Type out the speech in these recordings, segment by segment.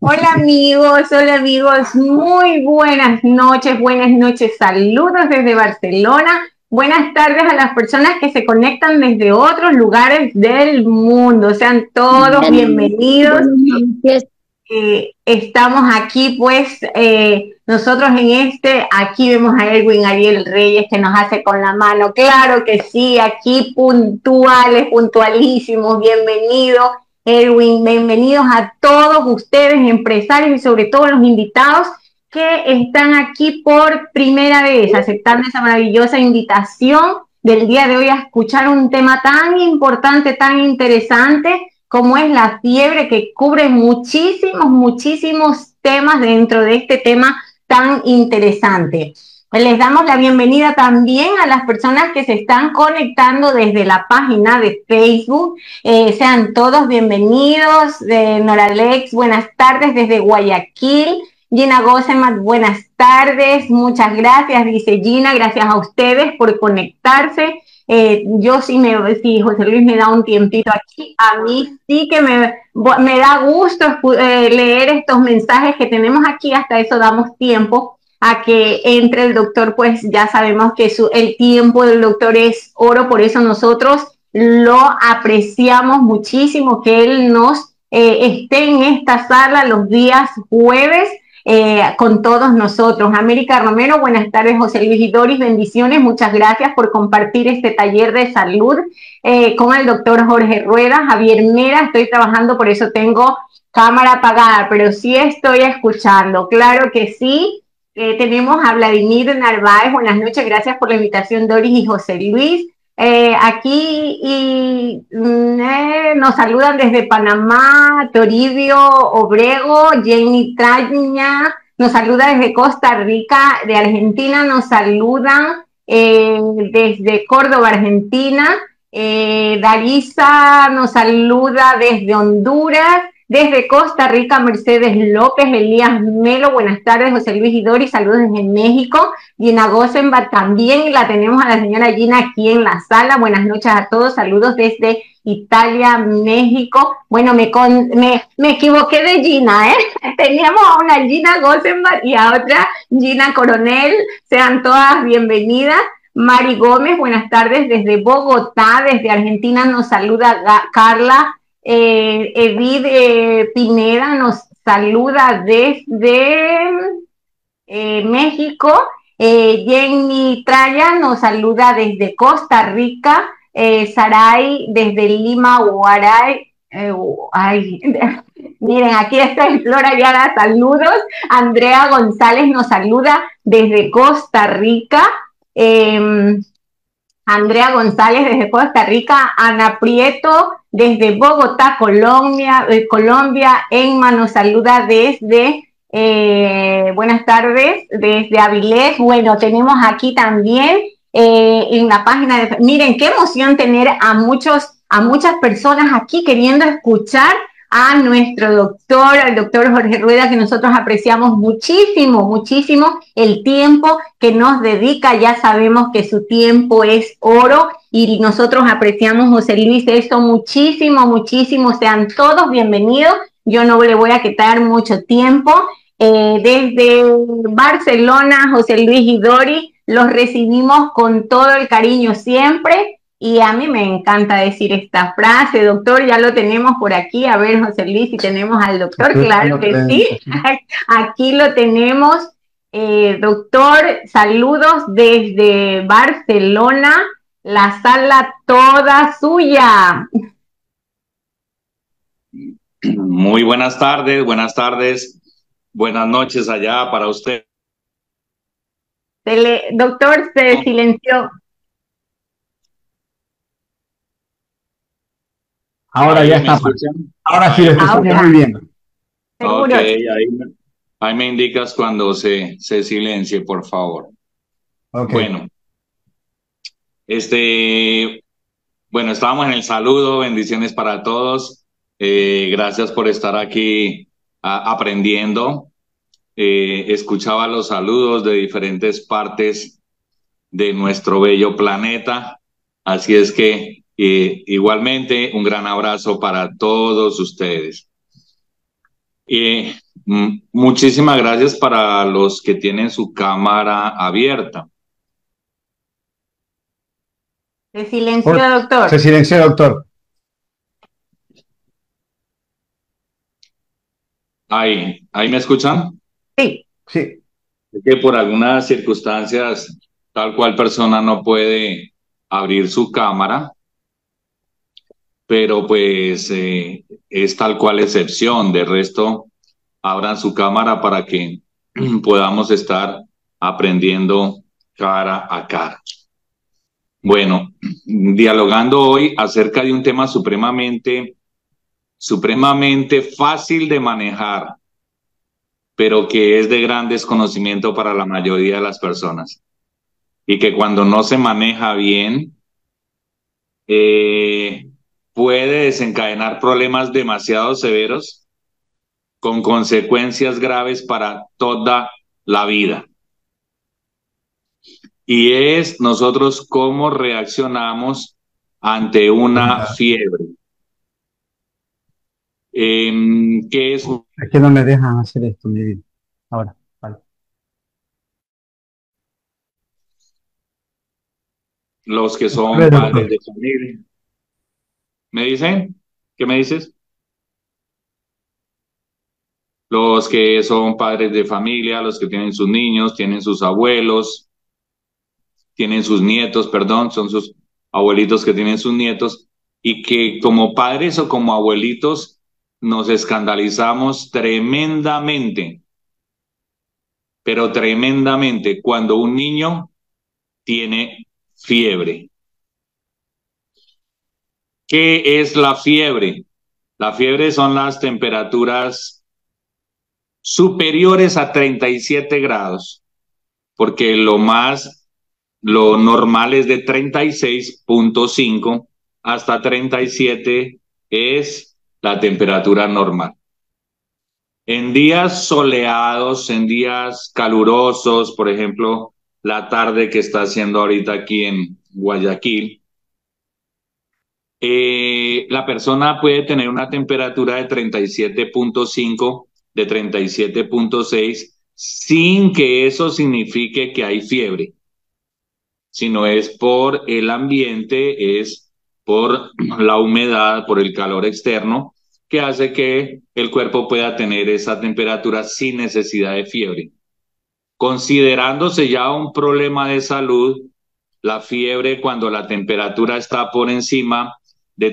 Hola amigos, muy buenas noches, saludos desde Barcelona, buenas tardes a las personas que se conectan desde otros lugares del mundo, sean todos bienvenidos. Buenas noches. Estamos aquí pues, nosotros aquí vemos a Erwin Ariel Reyes que nos hace con la mano, claro que sí, aquí puntuales, puntualísimos, bienvenidos. Erwin, bienvenidos a todos ustedes, empresarios y sobre todo los invitados que están aquí por primera vez, aceptando esa maravillosa invitación del día de hoy a escuchar un tema tan importante, tan interesante, como es la fiebre, que cubre muchísimos temas dentro de este tema tan interesante. Les damos la bienvenida también a las personas que se están conectando desde la página de Facebook. Sean todos bienvenidos. Noralex, buenas tardes desde Guayaquil. Gina Gosemat, buenas tardes. Muchas gracias, dice Gina. Gracias a ustedes por conectarse. Yo si José Luis me da un tiempito aquí, a mí sí que me da gusto leer estos mensajes que tenemos aquí. Hasta eso damos tiempo a que entre el doctor, pues ya sabemos que el tiempo del doctor es oro, por eso nosotros lo apreciamos muchísimo que él nos esté en esta sala los días jueves con todos nosotros. América Romero, buenas tardes. José Luis y Doris, bendiciones, muchas gracias por compartir este taller de salud con el doctor Jorge Rueda. Javier Mera, estoy trabajando, por eso tengo cámara apagada, pero sí estoy escuchando, claro que sí. Tenemos a Vladimir Narváez, buenas noches, gracias por la invitación, Doris y José Luis. Nos saludan desde Panamá, Toribio Obrego, Jenny Traña, nos saluda desde Costa Rica, de Argentina nos saludan desde Córdoba, Argentina, Darisa nos saluda desde Honduras, desde Costa Rica, Mercedes López, Elías Melo, buenas tardes, José Luis y Doris, saludos desde México. Gina Gosenbach también, la tenemos a la señora Gina aquí en la sala. Buenas noches a todos, saludos desde Italia, México. Bueno, me equivoqué de Gina, ¿eh? Teníamos a una Gina Gosenbach y a otra Gina Coronel. Sean todas bienvenidas. Mari Gómez, buenas tardes desde Bogotá, desde Argentina nos saluda Carla. Edith Pineda nos saluda desde México. Jenny Traya nos saluda desde Costa Rica. Saray desde Lima, Guaray. Miren, aquí está Flora Yara, saludos. Andrea González nos saluda desde Costa Rica. Andrea González desde Costa Rica, Ana Prieto desde Bogotá, Colombia, Emma nos saluda desde, buenas tardes, desde Avilés. Bueno, tenemos aquí también en la página de, miren qué emoción tener a muchas personas aquí queriendo escuchar a nuestro doctor, al doctor Jorge Rueda, que nosotros apreciamos muchísimo el tiempo que nos dedica. Ya sabemos que su tiempo es oro y nosotros apreciamos, José Luis, esto muchísimo. Sean todos bienvenidos. Yo no le voy a quitar mucho tiempo. Desde Barcelona, José Luis y Dori, los recibimos con todo el cariño siempre. Y a mí me encanta decir esta frase, doctor, ya lo tenemos por aquí. A ver, José Luis, si tenemos al doctor, claro que sí. Aquí lo tenemos. Doctor, saludos desde Barcelona, la sala toda suya. Muy buenas tardes, buenas noches allá para usted. Doctor, se silenció. Ahora ya está. Ahora sí, lo escuchamos muy bien. Ok, ahí me indicas cuando se silencie, por favor. Okay. Bueno, estábamos en el saludo, bendiciones para todos. Gracias por estar aquí aprendiendo. Escuchaba los saludos de diferentes partes de nuestro bello planeta. Así es que igualmente un gran abrazo para todos ustedes. Muchísimas gracias para los que tienen su cámara abierta. Se silenció, doctor. Se silenció, doctor. ¿Ahí me escuchan? Sí. Sí. Es que por algunas circunstancias, tal cual persona no puede abrir su cámara, pero pues es tal cual excepción. De resto, abran su cámara para que podamos estar aprendiendo cara a cara. Bueno, dialogando hoy acerca de un tema supremamente fácil de manejar, pero que es de gran desconocimiento para la mayoría de las personas. Y que cuando no se maneja bien, puede desencadenar problemas demasiado severos con consecuencias graves para toda la vida. Y es nosotros cómo reaccionamos ante una fiebre. ¿Qué es? Es que no me dejan hacer esto, mi vida. Ahora, vale. Los que son padres de familia. ¿Me dicen? ¿Qué me dices? Los que son padres de familia, los que tienen sus niños, tienen sus abuelos, tienen sus nietos, perdón, son sus abuelitos que tienen sus nietos, y que como padres o como abuelitos nos escandalizamos tremendamente, pero tremendamente, cuando un niño tiene fiebre. ¿Qué es la fiebre? La fiebre son las temperaturas superiores a 37 grados, porque lo normal es de 36.5 hasta 37 es la temperatura normal. En días soleados, en días calurosos, por ejemplo, la tarde que está haciendo ahorita aquí en Guayaquil, la persona puede tener una temperatura de 37.5, de 37.6, sin que eso signifique que hay fiebre, sino es por el ambiente, es por la humedad, por el calor externo, que hace que el cuerpo pueda tener esa temperatura sin necesidad de fiebre. Considerándose ya un problema de salud, la fiebre cuando la temperatura está por encima de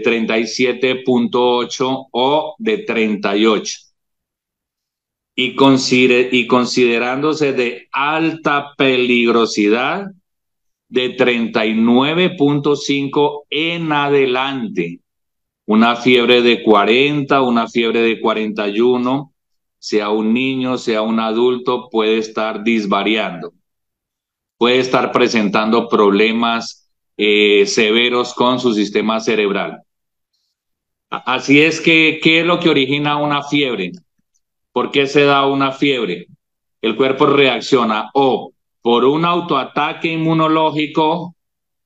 37.8 o de 38. Y considerándose de alta peligrosidad de 39.5 en adelante. Una fiebre de 40, una fiebre de 41, sea un niño, sea un adulto, puede estar disvariando. Puede estar presentando problemas severos con su sistema cerebral. Así es que, ¿qué es lo que origina una fiebre? ¿Por qué se da una fiebre? El cuerpo reacciona o por un autoataque inmunológico.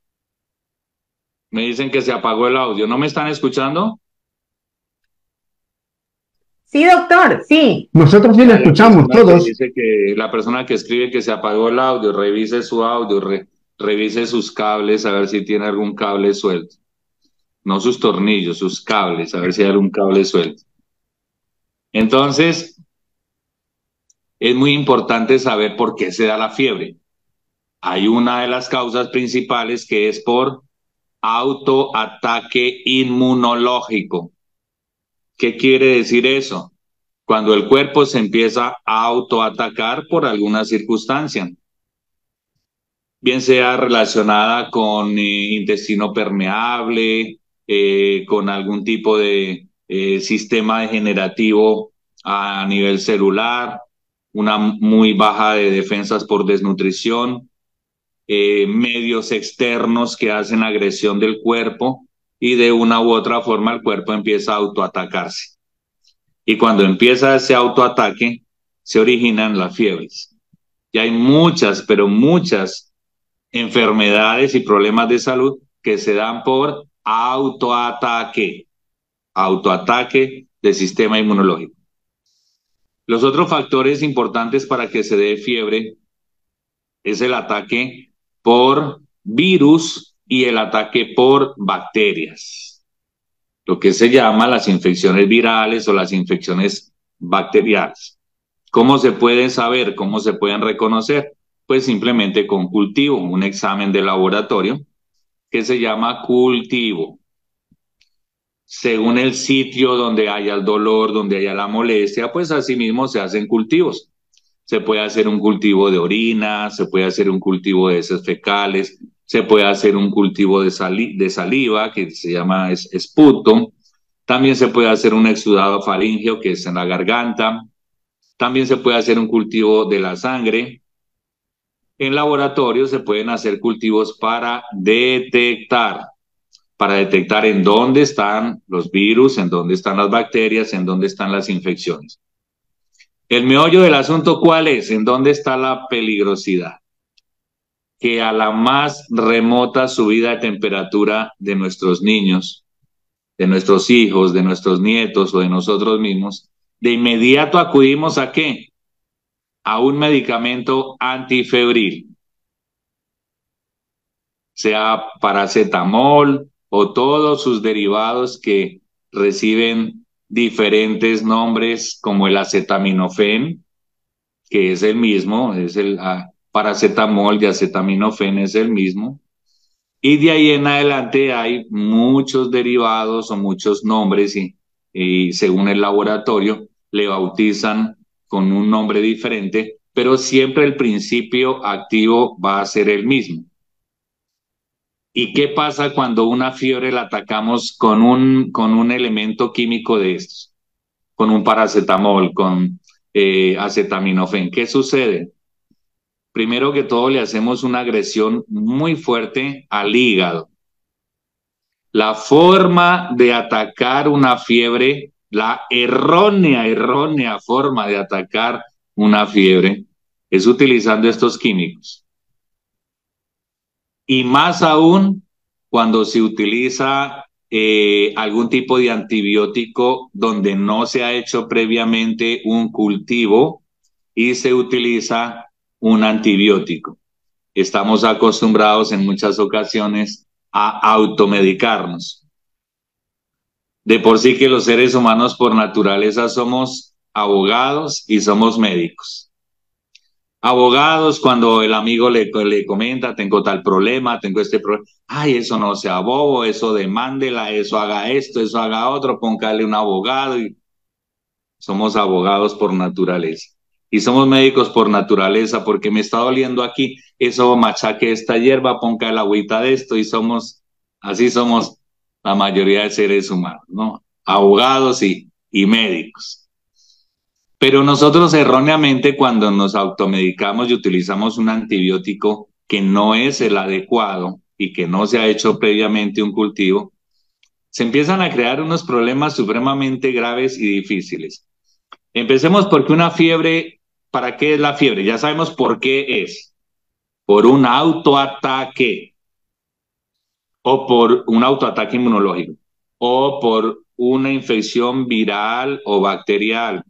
Me dicen que se apagó el audio. ¿No me están escuchando? Sí, doctor, sí. Nosotros sí lo escuchamos todos. Dice que la persona que escribe que se apagó el audio, revise su audio, revise sus cables, a ver si tiene algún cable suelto. No sus tornillos, sus cables, a ver si hay algún cable suelto. Entonces, es muy importante saber por qué se da la fiebre. Hay una de las causas principales que es por autoataque inmunológico. ¿Qué quiere decir eso? Cuando el cuerpo se empieza a autoatacar por alguna circunstancia, bien sea relacionada con intestino permeable, con algún tipo de sistema degenerativo a nivel celular, una muy baja de defensas por desnutrición, medios externos que hacen agresión del cuerpo y de una u otra forma el cuerpo empieza a autoatacarse. Y cuando empieza ese autoataque, se originan las fiebres. Y hay muchas, pero muchas enfermedades y problemas de salud que se dan por autoataque del sistema inmunológico. Los otros factores importantes para que se dé fiebre es el ataque por virus y el ataque por bacterias, lo que se llama las infecciones virales o las infecciones bacteriales. ¿Cómo se pueden saber? ¿Cómo se pueden reconocer? Pues simplemente con cultivo, un examen de laboratorio que se llama cultivo. Según el sitio donde haya el dolor, donde haya la molestia, pues asimismo se hacen cultivos. Se puede hacer un cultivo de orina, se puede hacer un cultivo de heces fecales, se puede hacer un cultivo de saliva, que se llama esputo. También se puede hacer un exudado faríngeo, que es en la garganta. También se puede hacer un cultivo de la sangre. En laboratorio se pueden hacer cultivos para detectar en dónde están los virus, en dónde están las bacterias, en dónde están las infecciones. El meollo del asunto, ¿cuál es? ¿En dónde está la peligrosidad? Que a la más remota subida de temperatura de nuestros niños, de nuestros hijos, de nuestros nietos o de nosotros mismos, de inmediato acudimos ¿a qué? A un medicamento antifebril, sea paracetamol o todos sus derivados que reciben diferentes nombres como el acetaminofén, que es el mismo, es el paracetamol y acetaminofén es el mismo. Y de ahí en adelante hay muchos derivados o muchos nombres y según el laboratorio le bautizan con un nombre diferente, pero siempre el principio activo va a ser el mismo. ¿Y qué pasa cuando una fiebre la atacamos con un elemento químico de estos? Con un paracetamol, con acetaminofén. ¿Qué sucede? Primero que todo le hacemos una agresión muy fuerte al hígado. La forma de atacar una fiebre, la errónea forma de atacar una fiebre es utilizando estos químicos. Y más aún cuando se utiliza algún tipo de antibiótico donde no se ha hecho previamente un cultivo y se utiliza un antibiótico. Estamos acostumbrados en muchas ocasiones a automedicarnos. De por sí que los seres humanos por naturaleza somos abogados y somos médicos. Abogados, cuando el amigo le comenta, tengo tal problema, tengo este problema, ay, eso no sea bobo, eso demándela, eso haga esto, eso haga otro, póngale un abogado. Y somos abogados por naturaleza. Y somos médicos por naturaleza, porque me está doliendo aquí, eso machaque esta hierba, ponga el agüita de esto, y así somos la mayoría de seres humanos, ¿no? Abogados y médicos. Pero nosotros erróneamente cuando nos automedicamos y utilizamos un antibiótico que no es el adecuado y que no se ha hecho previamente un cultivo, se empiezan a crear unos problemas supremamente graves y difíciles. Empecemos porque una fiebre, ¿para qué es la fiebre? Ya sabemos por qué es. Por un autoataque o por un autoataque inmunológico o por una infección viral o bacterial.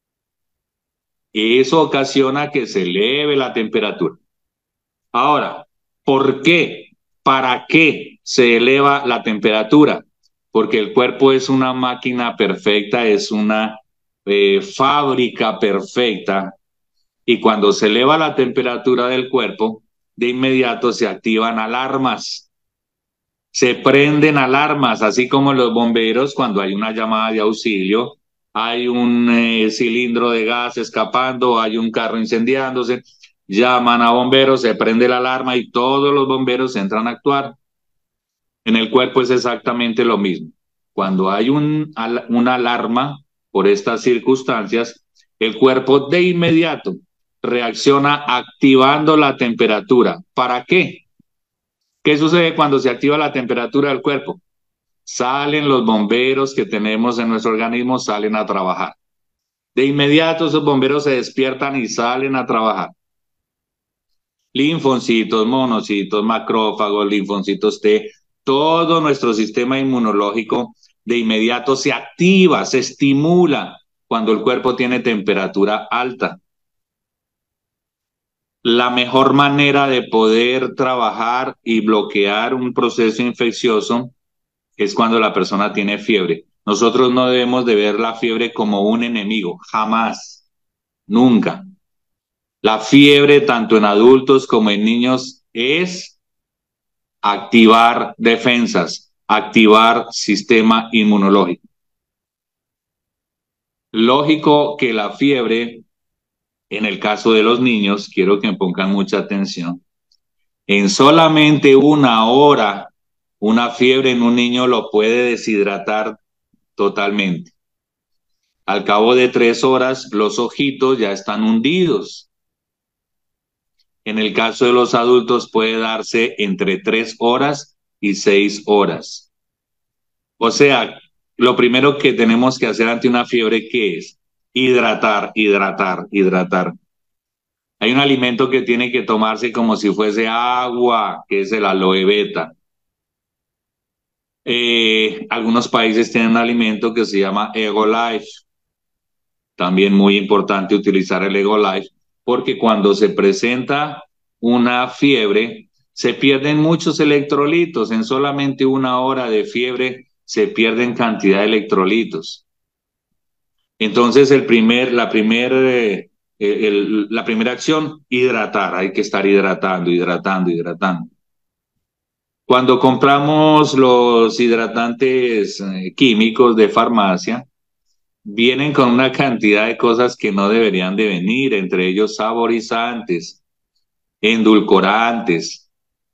Eso ocasiona que se eleve la temperatura. Ahora, ¿por qué? ¿Para qué se eleva la temperatura? Porque el cuerpo es una máquina perfecta, es una fábrica perfecta, y cuando se eleva la temperatura del cuerpo, de inmediato se activan alarmas, se prenden alarmas, así como los bomberos cuando hay una llamada de auxilio, hay un cilindro de gas escapando, hay un carro incendiándose, llaman a bomberos, se prende la alarma y todos los bomberos entran a actuar. En el cuerpo es exactamente lo mismo. Cuando hay una alarma por estas circunstancias, el cuerpo de inmediato reacciona activando la temperatura. ¿Para qué? ¿Qué sucede cuando se activa la temperatura del cuerpo? Salen los bomberos que tenemos en nuestro organismo, salen a trabajar. De inmediato esos bomberos se despiertan y salen a trabajar. Linfocitos, monocitos, macrófagos, linfocitos T, todo nuestro sistema inmunológico de inmediato se activa, se estimula cuando el cuerpo tiene temperatura alta. La mejor manera de poder trabajar y bloquear un proceso infeccioso es cuando la persona tiene fiebre. Nosotros no debemos de ver la fiebre como un enemigo, jamás, nunca. La fiebre, tanto en adultos como en niños, es activar defensas, activar sistema inmunológico. Lógico que la fiebre, en el caso de los niños, quiero que me pongan mucha atención, en solamente una hora, una fiebre en un niño lo puede deshidratar totalmente. Al cabo de 3 horas, los ojitos ya están hundidos. En el caso de los adultos puede darse entre 3 horas y 6 horas. O sea, lo primero que tenemos que hacer ante una fiebre, ¿qué es? Hidratar, hidratar, hidratar. Hay un alimento que tiene que tomarse como si fuese agua, que es el aloe vera. Algunos países tienen un alimento que se llama Egolife. También muy importante utilizar el Egolife, porque cuando se presenta una fiebre, se pierden muchos electrolitos. En solamente una hora de fiebre se pierden cantidad de electrolitos. Entonces, la primera acción, hidratar. Hay que estar hidratando, hidratando, hidratando. Cuando compramos los hidratantes químicos de farmacia, vienen con una cantidad de cosas que no deberían de venir, entre ellos saborizantes, endulcorantes,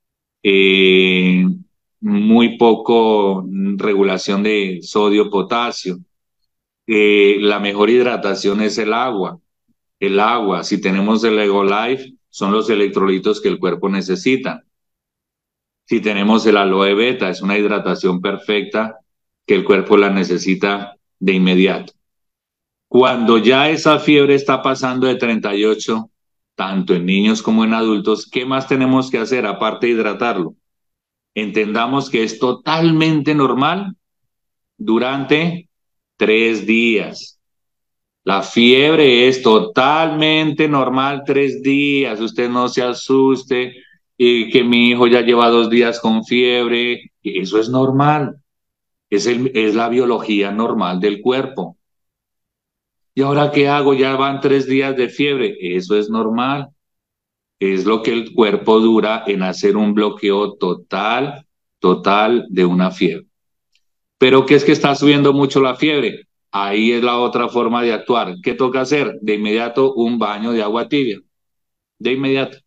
muy poco regulación de sodio, potasio. La mejor hidratación es el agua. El agua, si tenemos el Egolife, son los electrolitos que el cuerpo necesita. Si tenemos el aloe vera, es una hidratación perfecta que el cuerpo la necesita de inmediato. Cuando ya esa fiebre está pasando de 38, tanto en niños como en adultos, ¿qué más tenemos que hacer aparte de hidratarlo? Entendamos que es totalmente normal durante 3 días. La fiebre es totalmente normal 3 días. Usted no se asuste y que mi hijo ya lleva 2 días con fiebre. Eso es normal. Es la biología normal del cuerpo. ¿Y ahora qué hago? Ya van 3 días de fiebre. Eso es normal. Es lo que el cuerpo dura en hacer un bloqueo total, total de una fiebre. Pero ¿qué es que está subiendo mucho la fiebre? Ahí es la otra forma de actuar. ¿Qué toca hacer? De inmediato un baño de agua tibia. De inmediato.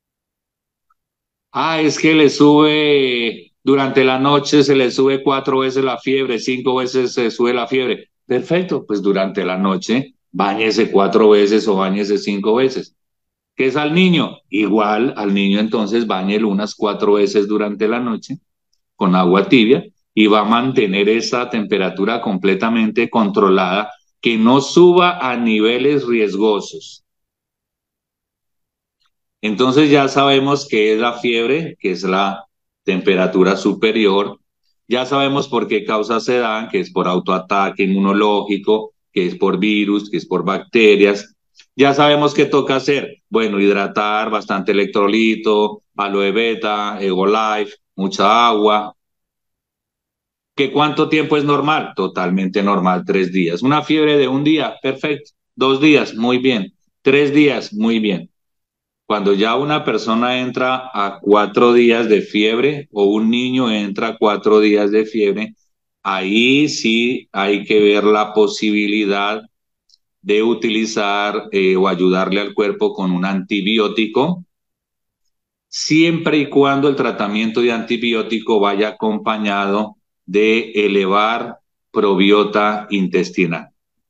Es que le sube, durante la noche se le sube 4 veces la fiebre, 5 veces se sube la fiebre. Perfecto, pues durante la noche báñese 4 veces o báñese 5 veces. ¿Qué es al niño? Igual al niño entonces báñelo unas 4 veces durante la noche con agua tibia y va a mantener esa temperatura completamente controlada, que no suba a niveles riesgosos. Entonces ya sabemos qué es la fiebre, que es la temperatura superior. Ya sabemos por qué causas se dan, que es por autoataque inmunológico, que es por virus, que es por bacterias. Ya sabemos qué toca hacer. Bueno, hidratar, bastante electrolito, aloe vera, Egolife, mucha agua. ¿Qué cuánto tiempo es normal? Totalmente normal, 3 días. Una fiebre de un día, perfecto. 2 días, muy bien. 3 días, muy bien. Cuando ya una persona entra a 4 días de fiebre o un niño entra a 4 días de fiebre, ahí sí hay que ver la posibilidad de utilizar o ayudarle al cuerpo con un antibiótico, siempre y cuando el tratamiento de antibiótico vaya acompañado de elevar probiota intestinal.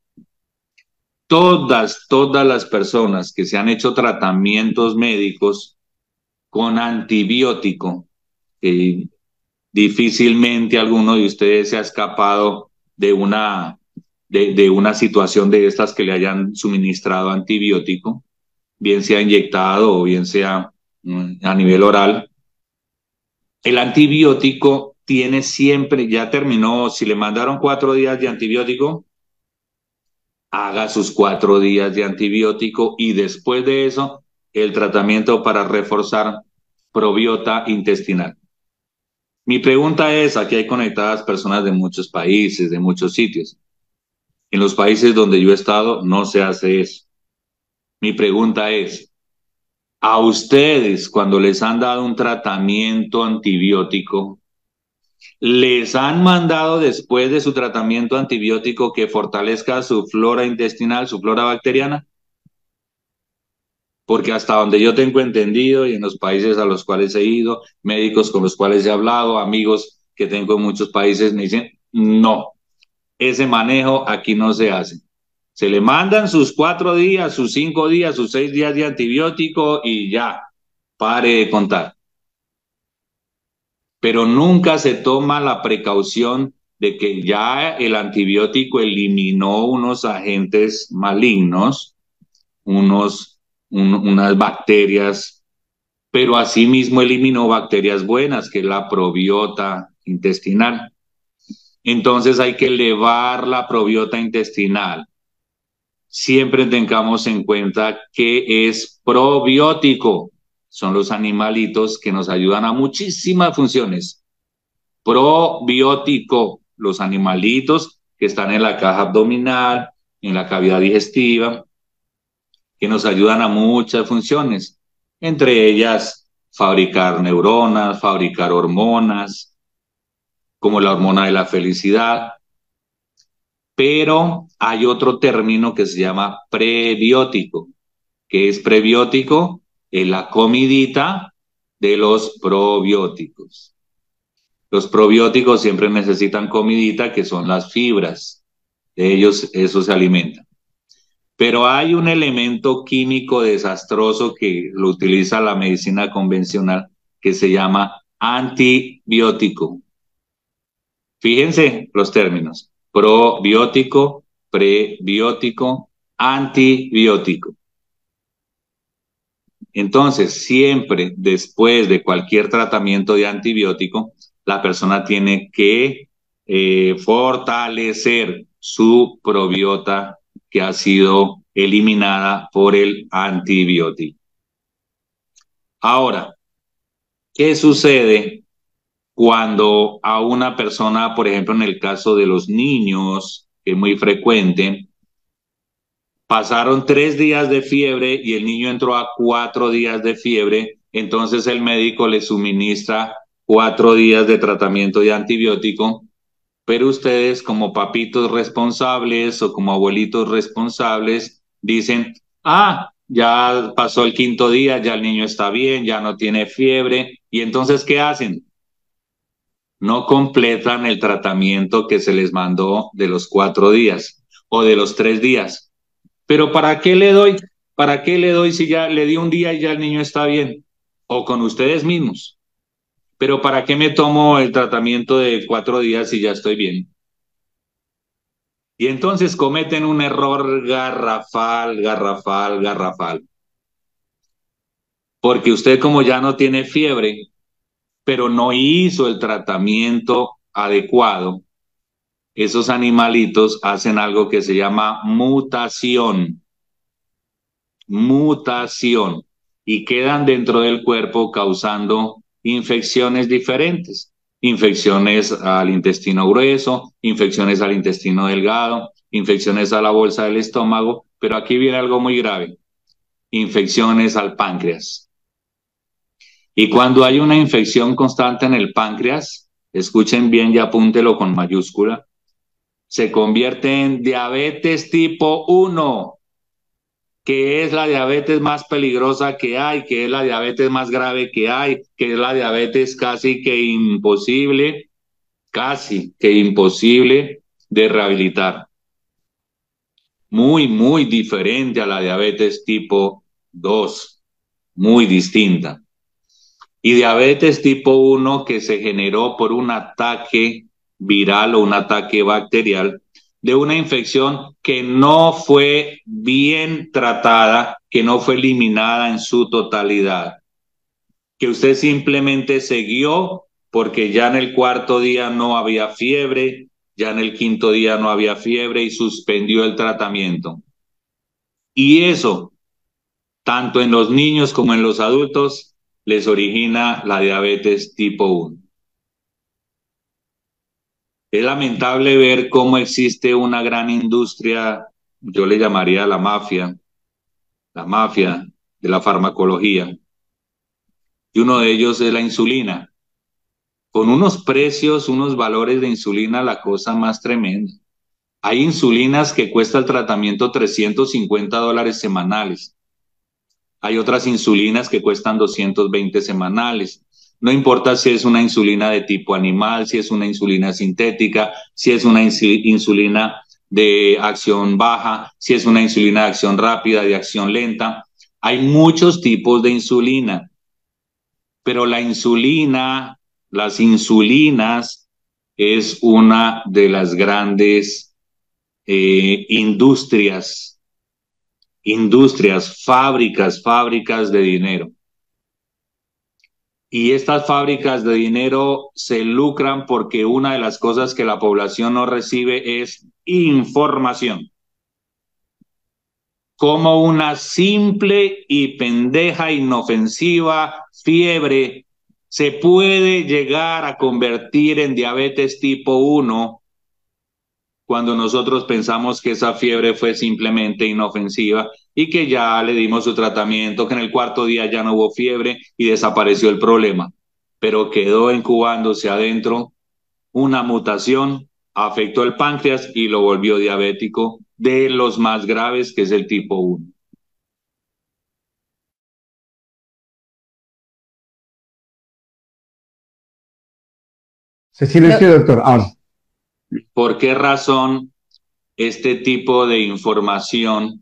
Todas las personas que se han hecho tratamientos médicos con antibiótico, difícilmente alguno de ustedes se ha escapado de una situación de estas que le hayan suministrado antibiótico, bien sea inyectado o bien sea a nivel oral. El antibiótico tiene siempre, ya terminó, si le mandaron 4 días de antibiótico, haga sus 4 días de antibiótico y después de eso el tratamiento para reforzar probiota intestinal. Mi pregunta es, aquí hay conectadas personas de muchos países, de muchos sitios. En los países donde yo he estado no se hace eso. Mi pregunta es, a ustedes cuando les han dado un tratamiento antibiótico, ¿les han mandado después de su tratamiento antibiótico que fortalezca su flora intestinal, su flora bacteriana? Porque hasta donde yo tengo entendido y en los países a los cuales he ido, médicos con los cuales he hablado, amigos que tengo en muchos países, me dicen, no, ese manejo aquí no se hace. Se le mandan sus 4 días, sus 5 días, sus 6 días de antibiótico y ya, pare de contar. Pero nunca se toma la precaución de que ya el antibiótico eliminó unos agentes malignos, unas bacterias, pero asimismo eliminó bacterias buenas, que es la probiota intestinal. Entonces hay que elevar la probiota intestinal. Siempre tengamos en cuenta que es probiótico. Son los animalitos que nos ayudan a muchísimas funciones. Probiótico, los animalitos que están en la caja abdominal, en la cavidad digestiva, que nos ayudan a muchas funciones, entre ellas fabricar neuronas, fabricar hormonas, como la hormona de la felicidad. Pero hay otro término que se llama prebiótico. ¿Qué es prebiótico? Es la comidita de los probióticos. Los probióticos siempre necesitan comidita, que son las fibras. De ellos, eso se alimenta. Pero hay un elemento químico desastroso que lo utiliza la medicina convencional que se llama antibiótico. Fíjense los términos: probiótico, prebiótico, antibiótico. Entonces, siempre después de cualquier tratamiento de antibiótico, la persona tiene que fortalecer su probiota que ha sido eliminada por el antibiótico. Ahora, ¿qué sucede cuando a una persona, por ejemplo, en el caso de los niños, que es muy frecuente, pasaron 3 días de fiebre y el niño entró a 4 días de fiebre? Entonces el médico le suministra 4 días de tratamiento de antibiótico, pero ustedes como papitos responsables o como abuelitos responsables dicen, ya pasó el 5.º día, ya el niño está bien, ya no tiene fiebre. ¿Y entonces qué hacen? No completan el tratamiento que se les mandó de los 4 días o de los 3 días. Pero ¿para qué le doy? ¿Para qué le doy si ya le di un día y ya el niño está bien? O con ustedes mismos. Pero ¿para qué me tomo el tratamiento de 4 días si ya estoy bien? Y entonces cometen un error garrafal. Porque usted, como ya no tiene fiebre, pero no hizo el tratamiento adecuado, esos animalitos hacen algo que se llama mutación. Y quedan dentro del cuerpo causando infecciones diferentes. Infecciones al intestino grueso, infecciones al intestino delgado, infecciones a la bolsa del estómago, pero aquí viene algo muy grave: infecciones al páncreas. Y cuando hay una infección constante en el páncreas, escuchen bien y apúntelo con mayúscula, se convierte en diabetes tipo 1, que es la diabetes más peligrosa que hay, que es la diabetes más grave que hay, que es la diabetes casi que imposible de rehabilitar. Muy, muy diferente a la diabetes tipo 2, muy distinta. Y diabetes tipo 1 que se generó por un ataque viral o un ataque bacterial de una infección que no fue bien tratada, que no fue eliminada en su totalidad, que usted simplemente siguió porque ya en el 4.º día no había fiebre, ya en el quinto día no había fiebre y suspendió el tratamiento. Y eso, tanto en los niños como en los adultos, les origina la diabetes tipo 1. Es lamentable ver cómo existe una gran industria, yo le llamaría la mafia de la farmacología, y uno de ellos es la insulina, con unos precios, unos valores de insulina, la cosa más tremenda. Hay insulinas que cuesta el tratamiento $350 semanales. Hay otras insulinas que cuestan 220 semanales. No importa si es una insulina de tipo animal, si es una insulina sintética, si es una insulina de acción baja, si es una insulina de acción rápida, de acción lenta. Hay muchos tipos de insulina, pero la insulina, las insulinas, es una de las grandes industrias, fábricas de dinero. Y estas fábricas de dinero se lucran porque una de las cosas que la población no recibe es información. Como una simple y pendeja, inofensiva fiebre se puede llegar a convertir en diabetes tipo 1 cuando nosotros pensamos que esa fiebre fue simplemente inofensiva y que ya le dimos su tratamiento, que en el cuarto día ya no hubo fiebre y desapareció el problema, pero quedó incubándose adentro una mutación, afectó el páncreas y lo volvió diabético de los más graves, que es el tipo 1. Se silenció, doctor. Ahora. ¿Por qué razón este tipo de información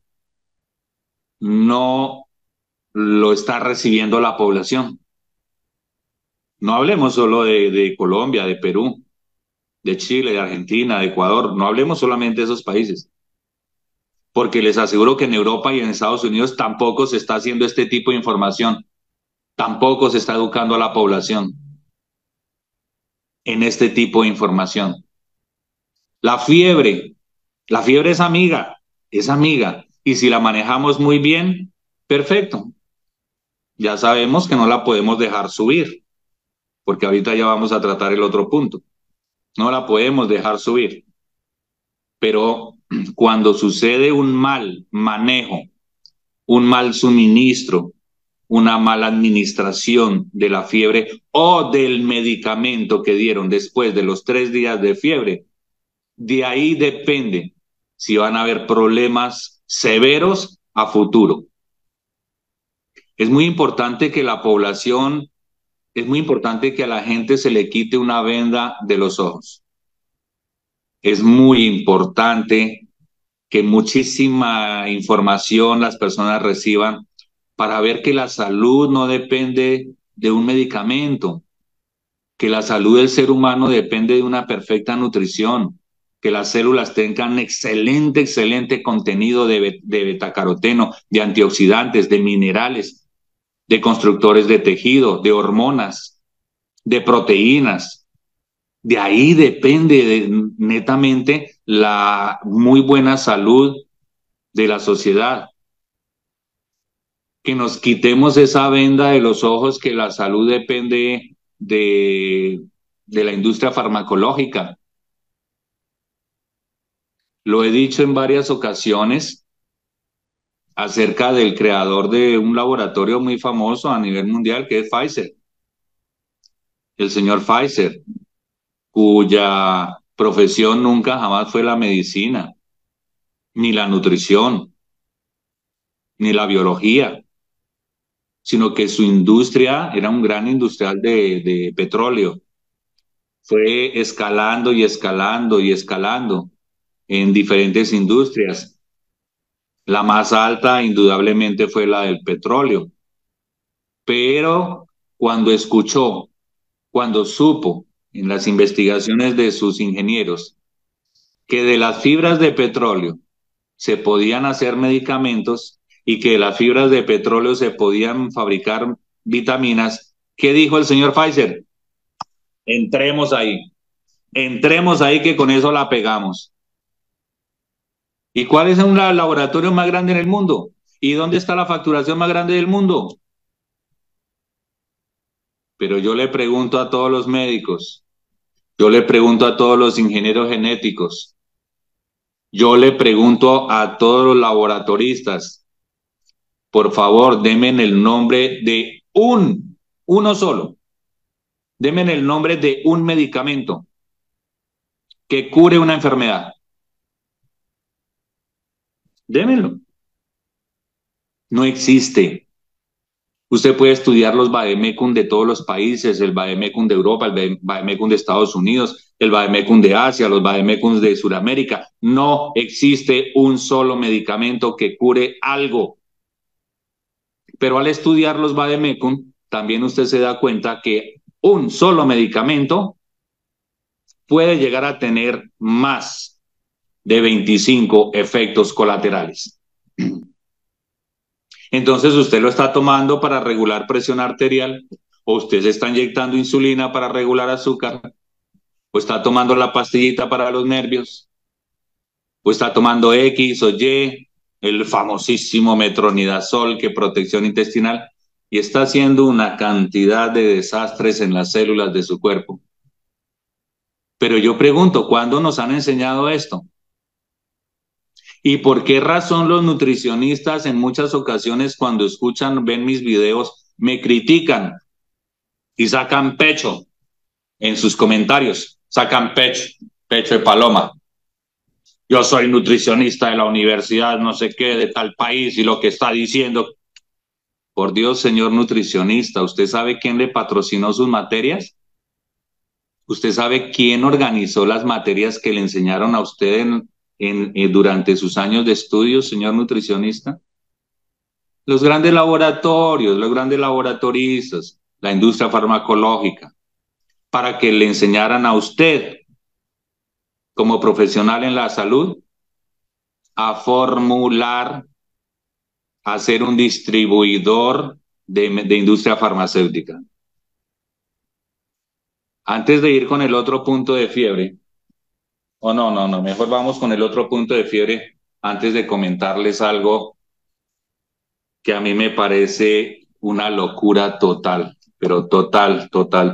no lo está recibiendo la población? No hablemos solo de Colombia, de Perú, de Chile, de Argentina, de Ecuador. No hablemos solamente de esos países. Porque les aseguro que en Europa y en Estados Unidos tampoco se está haciendo este tipo de información. Tampoco se está educando a la población en este tipo de información. La fiebre es amiga, es amiga. Y si la manejamos muy bien, perfecto. Ya sabemos que no la podemos dejar subir, porque ahorita ya vamos a tratar el otro punto. No la podemos dejar subir. Pero cuando sucede un mal manejo, un mal suministro, una mala administración de la fiebre o del medicamento que dieron después de los 3 días de fiebre, de ahí depende si van a haber problemas severos a futuro. Es muy importante que la población, es muy importante que a la gente se le quite una venda de los ojos. Es muy importante que muchísima información las personas reciban para ver que la salud no depende de un medicamento, que la salud del ser humano depende de una perfecta nutrición, que las células tengan excelente contenido de betacaroteno, de antioxidantes, de minerales, de constructores de tejido, de hormonas, de proteínas. De ahí depende netamente la muy buena salud de la sociedad. Que nos quitemos esa venda de los ojos que la salud depende de la industria farmacológica. Lo he dicho en varias ocasiones acerca del creador de un laboratorio muy famoso a nivel mundial que es Pfizer. El señor Pfizer, cuya profesión nunca jamás fue la medicina, ni la nutrición, ni la biología, sino que su industria era un gran industrial de petróleo. Fue escalando en diferentes industrias. La más alta, indudablemente, fue la del petróleo. Pero cuando supo en las investigaciones de sus ingenieros que de las fibras de petróleo se podían hacer medicamentos y que de las fibras de petróleo se podían fabricar vitaminas, ¿qué dijo el señor Pfizer? Entremos ahí. Entremos ahí que con eso la pegamos. ¿Y cuál es un laboratorio más grande en el mundo? ¿Y dónde está la facturación más grande del mundo? Pero yo le pregunto a todos los médicos, yo le pregunto a todos los ingenieros genéticos, yo le pregunto a todos los laboratoristas, por favor, denme el nombre de uno solo, denme el nombre de un medicamento que cure una enfermedad. Démelo. No existe. Usted puede estudiar los vademecum de todos los países, el vademecum de Europa, el vademecum de Estados Unidos, el vademecum de Asia, los vademecum de Sudamérica. No existe un solo medicamento que cure algo. Pero al estudiar los vademecum, también usted se da cuenta que un solo medicamento puede llegar a tener más de 25 efectos colaterales. Entonces usted lo está tomando para regular presión arterial, o usted se está inyectando insulina para regular azúcar, o está tomando la pastillita para los nervios, o está tomando X o Y, el famosísimo metronidazol, que protección intestinal, y está haciendo una cantidad de desastres en las células de su cuerpo. Pero yo pregunto, ¿cuándo nos han enseñado esto? ¿Y por qué razón los nutricionistas en muchas ocasiones cuando escuchan, ven mis videos, me critican y sacan pecho en sus comentarios? Sacan pecho de paloma. Yo soy nutricionista de la universidad, no sé qué, de tal país, y lo que está diciendo. Por Dios, señor nutricionista, ¿usted sabe quién le patrocinó sus materias? ¿Usted sabe quién organizó las materias que le enseñaron a usted durante sus años de estudio, señor nutricionista? Los grandes laboratorios, los grandes laboratoristas, la industria farmacológica, para que le enseñaran a usted, como profesional en la salud, a formular, a ser un distribuidor de industria farmacéutica. Antes de ir con el otro punto de fiebre, no, mejor vamos con el otro punto de fiebre antes de comentarles algo que a mí me parece una locura total, pero total.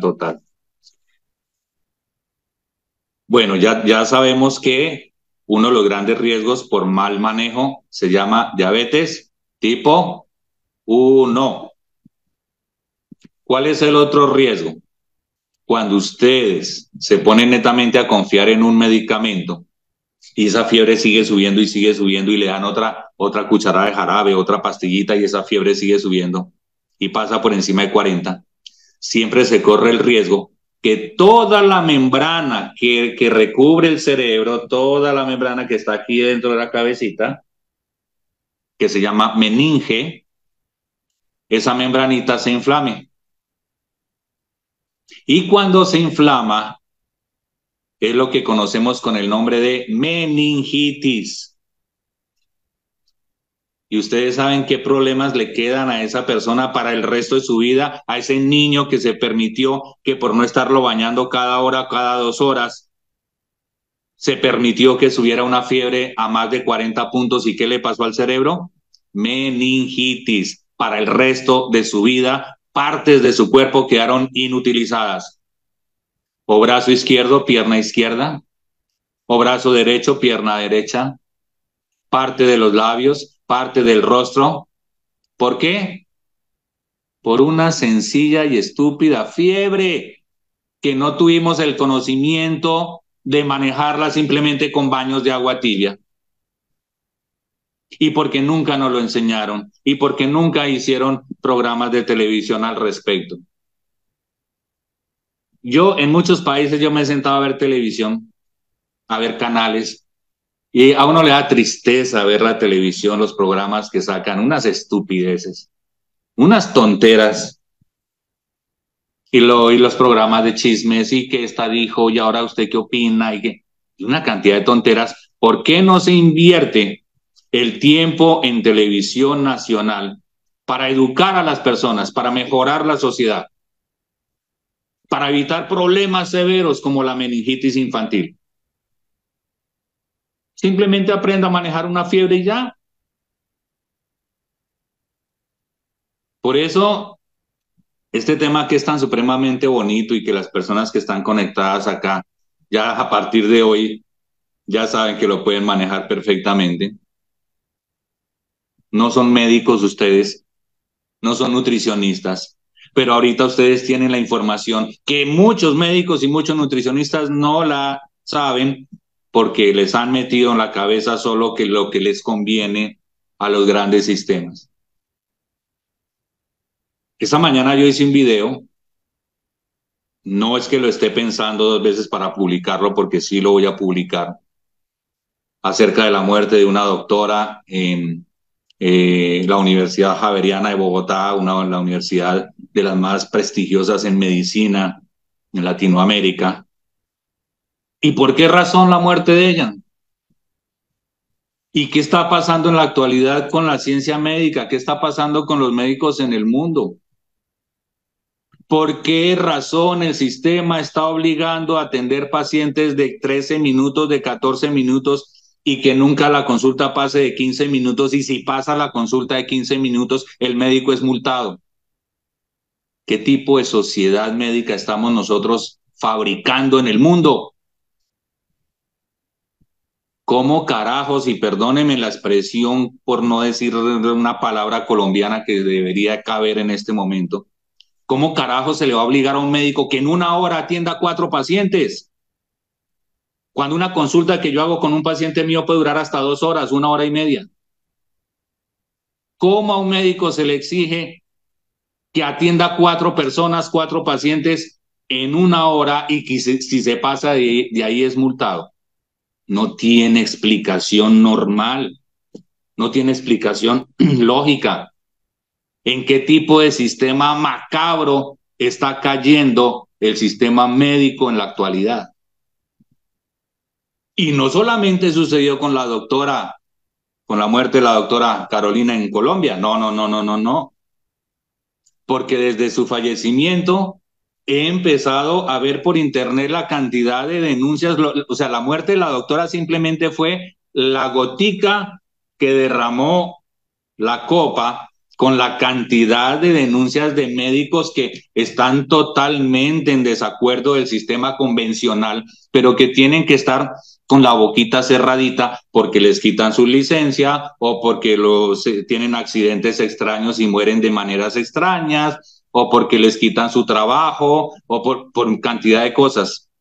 Bueno, ya sabemos que uno de los grandes riesgos por mal manejo se llama diabetes tipo 1. ¿Cuál es el otro riesgo? Cuando ustedes se ponen netamente a confiar en un medicamento y esa fiebre sigue subiendo y le dan otra cucharada de jarabe, otra pastillita y esa fiebre sigue subiendo y pasa por encima de 40, siempre se corre el riesgo que toda la membrana que recubre el cerebro, toda la membrana que está aquí dentro de la cabecita, que se llama meninge, esa membranita se inflame. Y cuando se inflama, es lo que conocemos con el nombre de meningitis. Y ustedes saben qué problemas le quedan a esa persona para el resto de su vida, a ese niño que se permitió que por no estarlo bañando cada hora, cada 2 horas, se permitió que subiera una fiebre a más de 40 puntos. ¿Y qué le pasó al cerebro? Meningitis. Para el resto de su vida, partes de su cuerpo quedaron inutilizadas. O brazo izquierdo, pierna izquierda. O brazo derecho, pierna derecha. Parte de los labios, parte del rostro. ¿Por qué? Por una sencilla y estúpida fiebre que no tuvimos el conocimiento de manejarla simplemente con baños de agua tibia. Y porque nunca nos lo enseñaron y porque nunca hicieron programas de televisión al respecto. Yo en muchos países me he sentado a ver televisión, a ver canales, y a uno le da tristeza ver la televisión, los programas que sacan, unas estupideces, unas tonteras, y los programas de chismes, y que esta dijo, y ahora usted qué opina, y una cantidad de tonteras. ¿Por qué no se invierte el tiempo en televisión nacional para educar a las personas, para mejorar la sociedad? para evitar problemas severos como la meningitis infantil. Simplemente aprenda a manejar una fiebre y ya. Por eso, este tema que es tan supremamente bonito y que las personas que están conectadas acá, ya a partir de hoy, ya saben que lo pueden manejar perfectamente. No son médicos ustedes, no son nutricionistas, pero ahorita ustedes tienen la información que muchos médicos y muchos nutricionistas no la saben porque les han metido en la cabeza solo que lo que les conviene a los grandes sistemas. Esta mañana yo hice un video, no es que lo esté pensando dos veces para publicarlo, porque sí lo voy a publicar, acerca de la muerte de una doctora en la Universidad Javeriana de Bogotá, la universidad de las más prestigiosas en medicina en Latinoamérica. ¿Y por qué razón la muerte de ella? ¿Y qué está pasando en la actualidad con la ciencia médica? ¿Qué está pasando con los médicos en el mundo? ¿Por qué razón el sistema está obligando a atender pacientes de 13 minutos, de 14 minutos y que nunca la consulta pase de 15 minutos? Y si pasa la consulta de 15 minutos, el médico es multado. ¿Qué tipo de sociedad médica estamos nosotros fabricando en el mundo? ¿Cómo carajos, y perdónenme la expresión por no decir una palabra colombiana que debería caber en este momento, cómo carajos se le va a obligar a un médico que en una hora atienda a 4 pacientes? Cuando una consulta que yo hago con un paciente mío puede durar hasta 2 horas, 1 hora y media. ¿Cómo a un médico se le exige que atienda a 4 personas, 4 pacientes en 1 hora y que si se pasa de ahí es multado? No tiene explicación normal, no tiene explicación lógica. ¿En qué tipo de sistema macabro está cayendo el sistema médico en la actualidad? Y no solamente sucedió con la doctora, con la muerte de la doctora Carolina en Colombia, no. Porque desde su fallecimiento he empezado a ver por internet la cantidad de denuncias, o sea, la muerte de la doctora simplemente fue la gotica que derramó la copa con la cantidad de denuncias de médicos que están totalmente en desacuerdo del sistema convencional, pero que tienen que estar con la boquita cerradita porque les quitan su licencia o porque tienen accidentes extraños y mueren de maneras extrañas o porque les quitan su trabajo o por cantidad de cosas.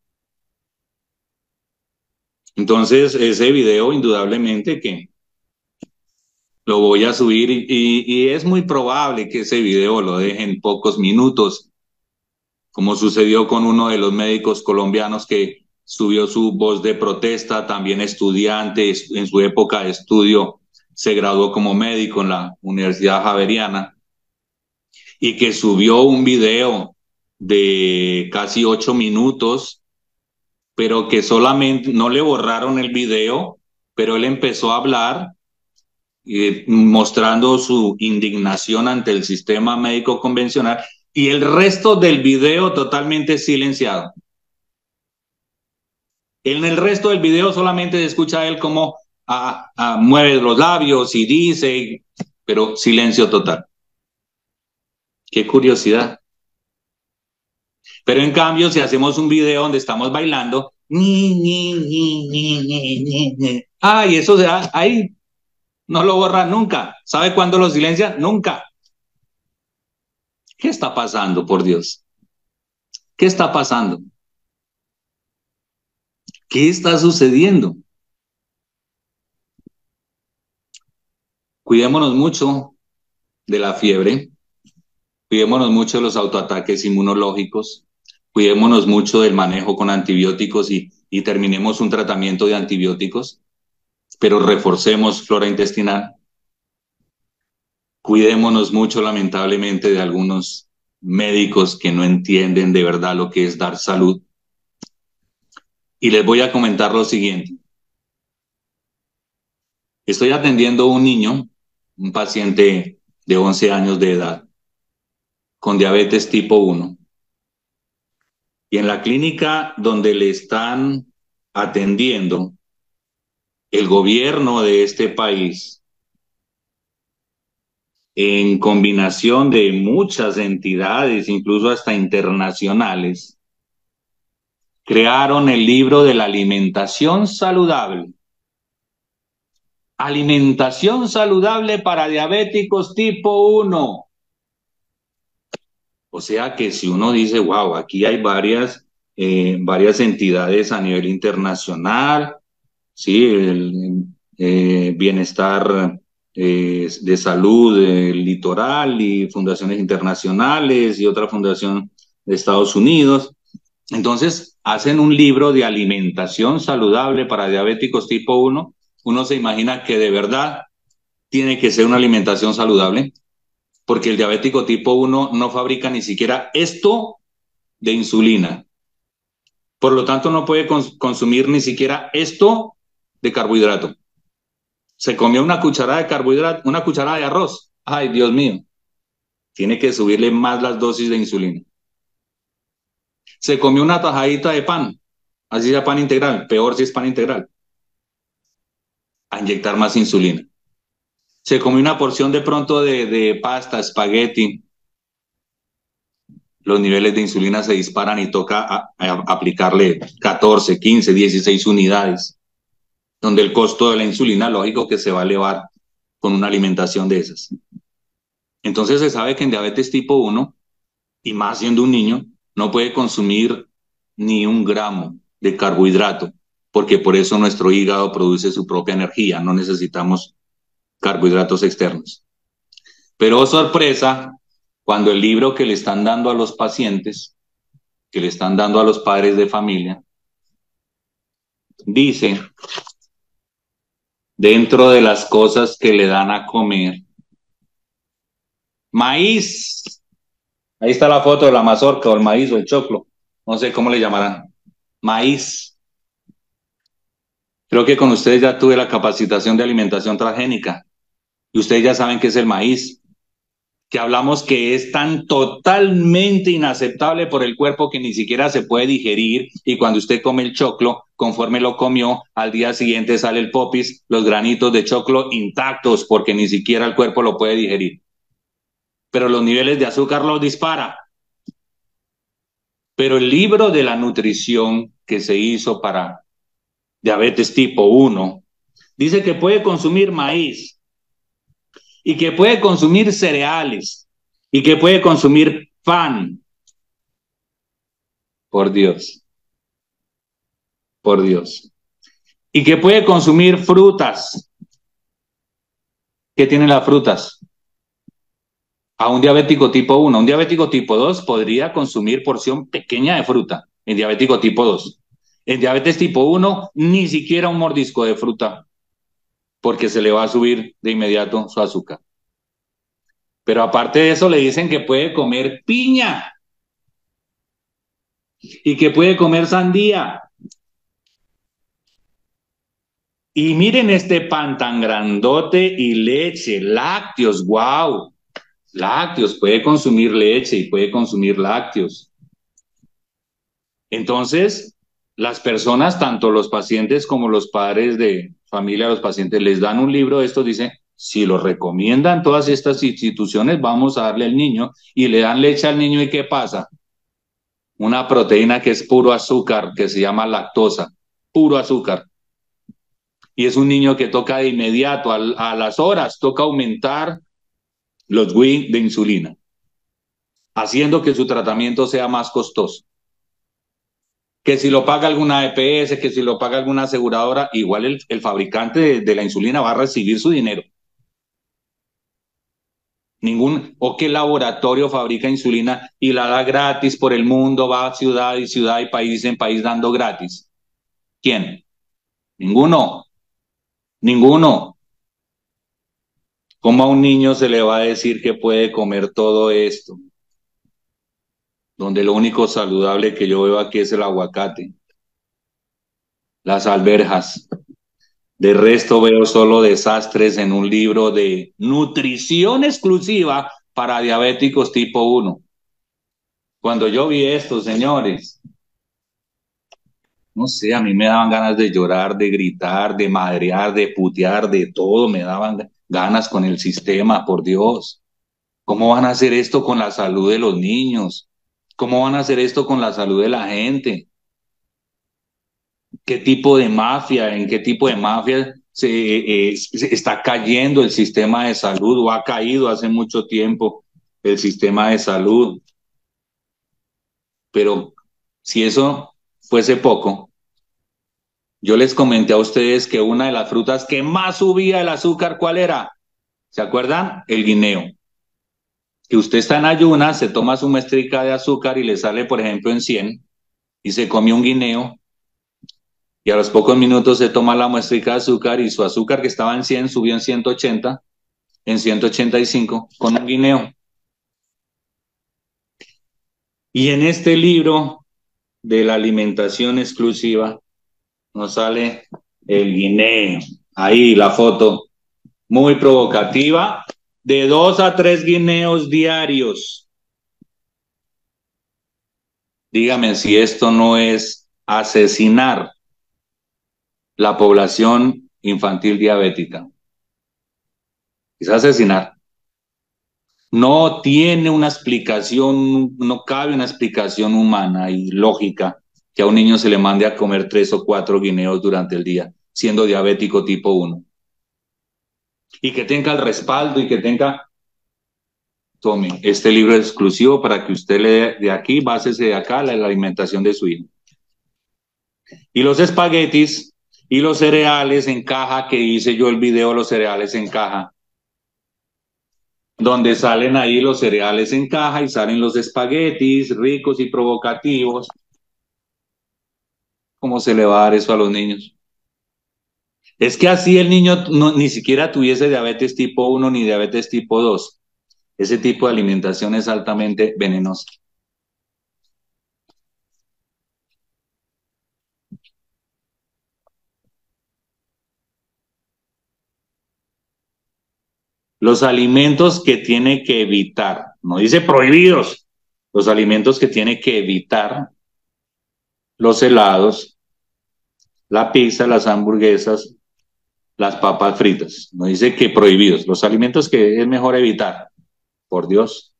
Entonces, ese video indudablemente que lo voy a subir y es muy probable que ese video lo deje en pocos minutos, como sucedió con uno de los médicos colombianos que subió su voz de protesta, también estudiante, en su época de estudio se graduó como médico en la Universidad Javeriana y que subió un video de casi 8 minutos, pero que solamente no le borraron el video, pero él empezó a hablar mostrando su indignación ante el sistema médico convencional y el resto del video totalmente silenciado. En el resto del video solamente se escucha a él como mueve los labios y dice, pero silencio total. Qué curiosidad. Pero en cambio, si hacemos un video donde estamos bailando, y eso se da ahí. No lo borran nunca. ¿Sabe cuándo lo silencian? Nunca. ¿Qué está pasando, por Dios? ¿Qué está pasando? ¿Qué está sucediendo? Cuidémonos mucho de la fiebre, cuidémonos mucho de los autoataques inmunológicos, cuidémonos mucho del manejo con antibióticos y terminemos un tratamiento de antibióticos, pero reforcemos flora intestinal. Cuidémonos mucho, lamentablemente, de algunos médicos que no entienden de verdad lo que es dar salud. Y les voy a comentar lo siguiente. Estoy atendiendo a un niño, un paciente de 11 años de edad, con diabetes tipo 1. Y en la clínica donde le están atendiendo, el gobierno de este país, en combinación de muchas entidades, incluso hasta internacionales, crearon el libro de la alimentación saludable. Alimentación saludable para diabéticos tipo 1. O sea que si uno dice, wow, aquí hay varias entidades a nivel internacional, ¿sí? El bienestar de salud litoral y fundaciones internacionales y otra fundación de Estados Unidos. Entonces, hacen un libro de alimentación saludable para diabéticos tipo 1. Uno se imagina que de verdad tiene que ser una alimentación saludable, porque el diabético tipo 1 no fabrica ni siquiera esto de insulina. Por lo tanto, no puede consumir ni siquiera esto de carbohidrato. Se comió una cucharada de carbohidrato, una cucharada de arroz. Ay, Dios mío. Tiene que subirle más las dosis de insulina. Se comió una tajadita de pan, así sea pan integral, peor si es pan integral. A inyectar más insulina. Se comió una porción de pronto de pasta, espagueti. Los niveles de insulina se disparan y toca aplicarle 14, 15, 16 unidades, donde el costo de la insulina, lógico que se va a elevar con una alimentación de esas. Entonces se sabe que en diabetes tipo 1, y más siendo un niño, no puede consumir ni 1 gramo de carbohidrato, porque por eso nuestro hígado produce su propia energía, no necesitamos carbohidratos externos. Pero sorpresa, cuando el libro que le están dando a los pacientes, que le están dando a los padres de familia, dice, dentro de las cosas que le dan a comer, maíz. Ahí está la foto de la mazorca o el maíz o el choclo, no sé cómo le llamarán. Maíz. Creo que con ustedes ya tuve la capacitación de alimentación transgénica y ustedes ya saben qué es el maíz, que hablamos que es tan totalmente inaceptable por el cuerpo que ni siquiera se puede digerir, y cuando usted come el choclo, conforme lo comió, al día siguiente sale el popis, los granitos de choclo intactos, porque ni siquiera el cuerpo lo puede digerir. Pero los niveles de azúcar los dispara. Pero el libro de la nutrición que se hizo para diabetes tipo 1 dice que puede consumir maíz, y que puede consumir cereales, y que puede consumir pan. Por Dios. Por Dios. Y que puede consumir frutas. ¿Qué tienen las frutas? A un diabético tipo 1. Un diabético tipo 2 podría consumir porción pequeña de fruta. En diabético tipo 2. En diabetes tipo 1, ni siquiera un mordisco de fruta, porque se le va a subir de inmediato su azúcar. Pero aparte de eso, le dicen que puede comer piña y que puede comer sandía. Y miren este pan tan grandote y leche, lácteos, wow. Lácteos, puede consumir leche y puede consumir lácteos. Entonces, las personas, tanto los pacientes como los padres de familia, los pacientes, les dan un libro de estos, dicen, si lo recomiendan todas estas instituciones, vamos a darle al niño, y le dan leche al niño, ¿y qué pasa? Una proteína que es puro azúcar, que se llama lactosa, puro azúcar. Y es un niño que toca de inmediato, a las horas, toca aumentar los WIC de insulina, haciendo que su tratamiento sea más costoso. Que si lo paga alguna EPS, que si lo paga alguna aseguradora, igual el fabricante de la insulina va a recibir su dinero. O qué laboratorio fabrica insulina y la da gratis por el mundo, va ciudad y país en país dando gratis. ¿Quién? Ninguno. Ninguno. ¿Cómo a un niño se le va a decir que puede comer todo esto? Donde lo único saludable que yo veo aquí es el aguacate, las alberjas. De resto veo solo desastres en un libro de nutrición exclusiva para diabéticos tipo 1. Cuando yo vi esto, señores, no sé, a mí me daban ganas de llorar, de gritar, de madrear, de putear, de todo, me daban ganas con el sistema, por Dios. ¿Cómo van a hacer esto con la salud de los niños? ¿Cómo van a hacer esto con la salud de la gente? ¿Qué tipo de mafia, en qué tipo de mafia se está cayendo el sistema de salud o ha caído hace mucho tiempo el sistema de salud? Pero si eso fuese poco, yo les comenté a ustedes que una de las frutas que más subía el azúcar, ¿cuál era? ¿Se acuerdan? El guineo. Que usted está en ayunas, se toma su muestrica de azúcar y le sale, por ejemplo, en 100 y se come un guineo y a los pocos minutos se toma la muestrica de azúcar y su azúcar que estaba en 100 subió en 180, en 185 con un guineo. Y en este libro de la alimentación exclusiva nos sale el guineo. Ahí la foto, muy provocativa, de 2 a 3 guineos diarios. Dígame si esto no es asesinar la población infantil diabética. Es asesinar. No tiene una explicación, no cabe una explicación humana y lógica que a un niño se le mande a comer 3 o 4 guineos durante el día, siendo diabético tipo 1. Y que tenga el respaldo y que tenga... Tome, este libro es exclusivo para que usted lea de aquí, básese de acá la alimentación de su hijo. Y los espaguetis y los cereales en caja, que hice yo el video, los cereales en caja, donde salen ahí los cereales en caja y salen los espaguetis ricos y provocativos. ¿Cómo se le va a dar eso a los niños? Es que así el niño no, ni siquiera tuviese diabetes tipo 1 ni diabetes tipo 2. Ese tipo de alimentación es altamente venenosa. Los alimentos que tiene que evitar, no dice prohibidos, los alimentos que tiene que evitar: los helados, la pizza, las hamburguesas, las papas fritas. No dice que prohibidos, los alimentos que es mejor evitar. Por Dios.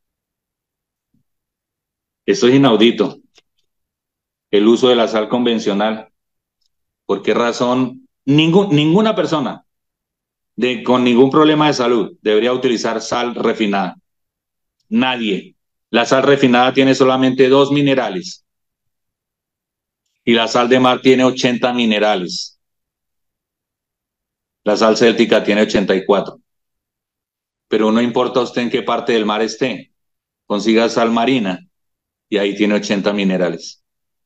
Esto es inaudito. El uso de la sal convencional. ¿Por qué razón? Ninguna persona con ningún problema de salud debería utilizar sal refinada. Nadie. La sal refinada tiene solamente 2 minerales y la sal de mar tiene 80 minerales. La sal céltica tiene 84. Pero no importa usted en qué parte del mar esté, consiga sal marina y ahí tiene 80 minerales.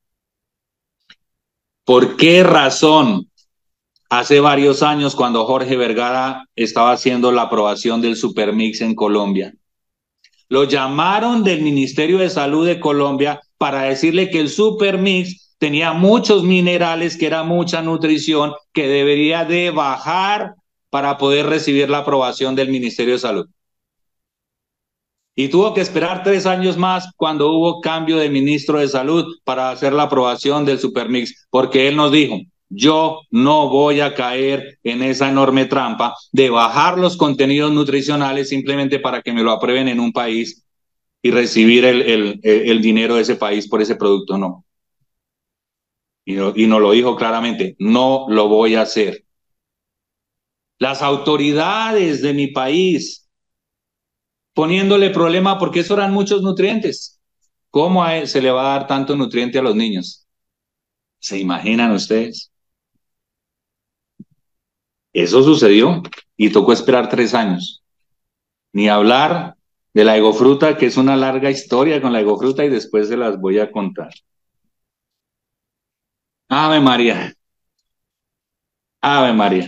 ¿Por qué razón? Hace varios años, cuando Jorge Vergara estaba haciendo la aprobación del Supermix en Colombia, lo llamaron del Ministerio de Salud de Colombia para decirle que el Supermix tenía muchos minerales, que era mucha nutrición, que debería de bajar para poder recibir la aprobación del Ministerio de Salud. Y tuvo que esperar 3 años más cuando hubo cambio de ministro de Salud para hacer la aprobación del Supermix, porque él nos dijo: yo no voy a caer en esa enorme trampa de bajar los contenidos nutricionales simplemente para que me lo aprueben en un país y recibir el dinero de ese país por ese producto. No. Y nos lo dijo claramente: no lo voy a hacer. Las autoridades de mi país poniéndole problema porque eso eran muchos nutrientes. ¿Cómo se le va a dar tanto nutriente a los niños? ¿Se imaginan ustedes? Eso sucedió y tocó esperar 3 años. Ni hablar de la egofruta, que es una larga historia con la egofruta y después se las voy a contar. Ave María. Ave María.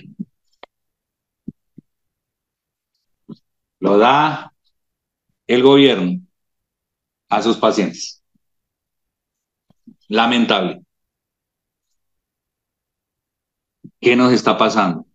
Lo da el gobierno a sus pacientes. Lamentable. ¿Qué nos está pasando?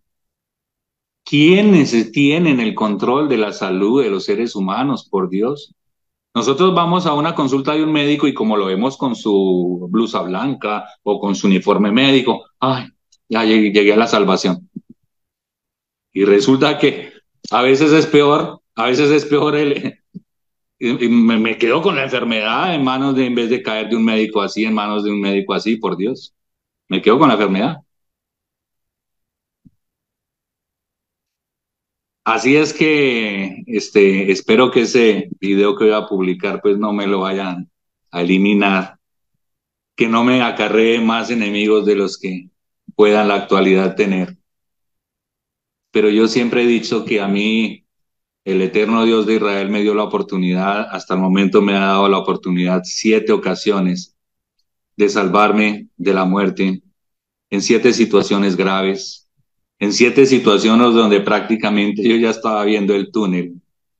¿Quiénes tienen el control de la salud de los seres humanos, por Dios? Nosotros vamos a una consulta de un médico y como lo vemos con su blusa blanca o con su uniforme médico, ay, ya llegué a la salvación. Y resulta que a veces es peor y me quedo con la enfermedad en manos en vez de caer de un médico así, en manos de un médico así, por Dios. Me quedo con la enfermedad. Así es que espero que ese video que voy a publicar pues no me lo vayan a eliminar, que no me acarree más enemigos de los que pueda en la actualidad tener. Pero yo siempre he dicho que a mí el eterno Dios de Israel me dio la oportunidad, hasta el momento me ha dado la oportunidad 7 ocasiones de salvarme de la muerte en 7 situaciones graves, en 7 situaciones donde prácticamente yo ya estaba viendo el túnel.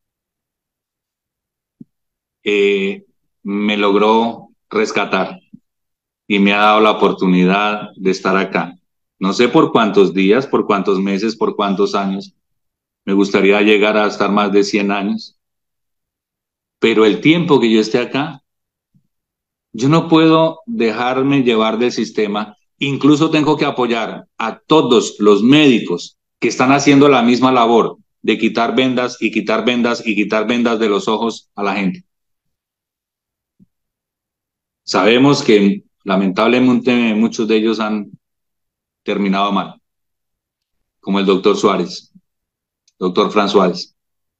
eh, Me logró rescatar y me ha dado la oportunidad de estar acá. No sé por cuántos días, por cuántos meses, por cuántos años. Me gustaría llegar a estar más de 100 años, pero el tiempo que yo esté acá, yo no puedo dejarme llevar del sistema. Incluso tengo que apoyar a todos los médicos que están haciendo la misma labor de quitar vendas y quitar vendas y quitar vendas de los ojos a la gente. Sabemos que lamentablemente muchos de ellos han terminado mal, como el doctor Suárez, doctor Fran Suárez.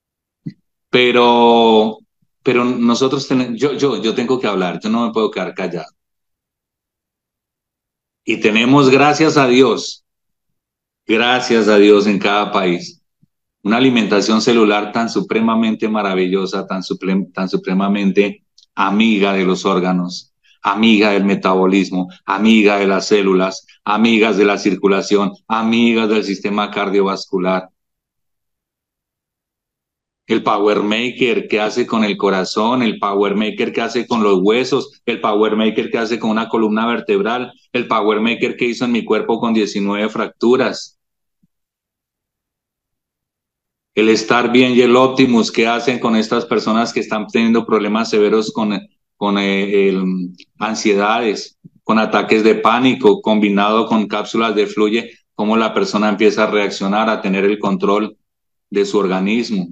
Pero, pero nosotros tenemos, yo tengo que hablar, yo no me puedo quedar callado. Y tenemos, gracias a Dios en cada país, una alimentación celular tan supremamente maravillosa, tan supremamente amiga de los órganos, amiga del metabolismo, amiga de las células, amigas de la circulación, amigas del sistema cardiovascular. El Power Maker que hace con el corazón, el Power Maker que hace con los huesos, el Power Maker que hace con una columna vertebral, el Power Maker que hizo en mi cuerpo con 19 fracturas. El estar bien y el Optimus que hacen con estas personas que están teniendo problemas severos con ansiedades, con ataques de pánico, combinado con cápsulas de fluye, cómo la persona empieza a reaccionar, a tener el control de su organismo.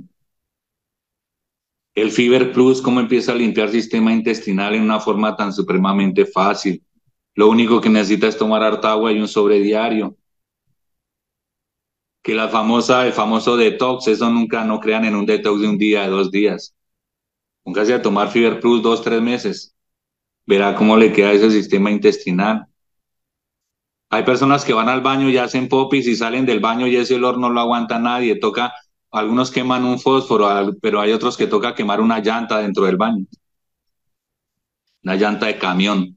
El Fiber Plus, cómo empieza a limpiar el sistema intestinal en una forma tan supremamente fácil. Lo único que necesita es tomar harta agua y un sobre diario. Que el famoso detox, eso nunca, no crean en un detox de un día, de 2 días. Póngase a tomar Fiber Plus 2, 3 meses. Verá cómo le queda ese sistema intestinal. Hay personas que van al baño y hacen popis y salen del baño y ese olor no lo aguanta nadie. Algunos queman un fósforo, pero hay otros que toca quemar una llanta dentro del baño. Una llanta de camión.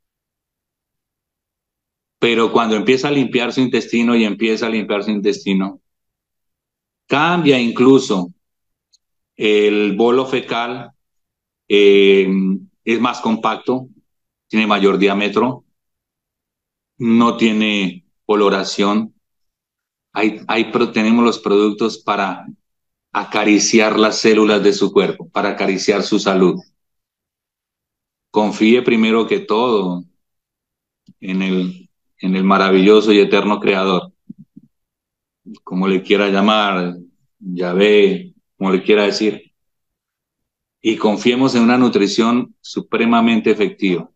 Pero cuando empieza a limpiar su intestino y empieza a limpiar su intestino, cambia incluso el bolo fecal, eh, es más compacto, tiene mayor diámetro, no tiene coloración. Tenemos los productos para acariciar las células de su cuerpo, para acariciar su salud. Confíe primero que todo en el maravilloso y eterno Creador, como le quiera llamar, Yahvé, como le quiera decir, y confiemos en una nutrición supremamente efectiva.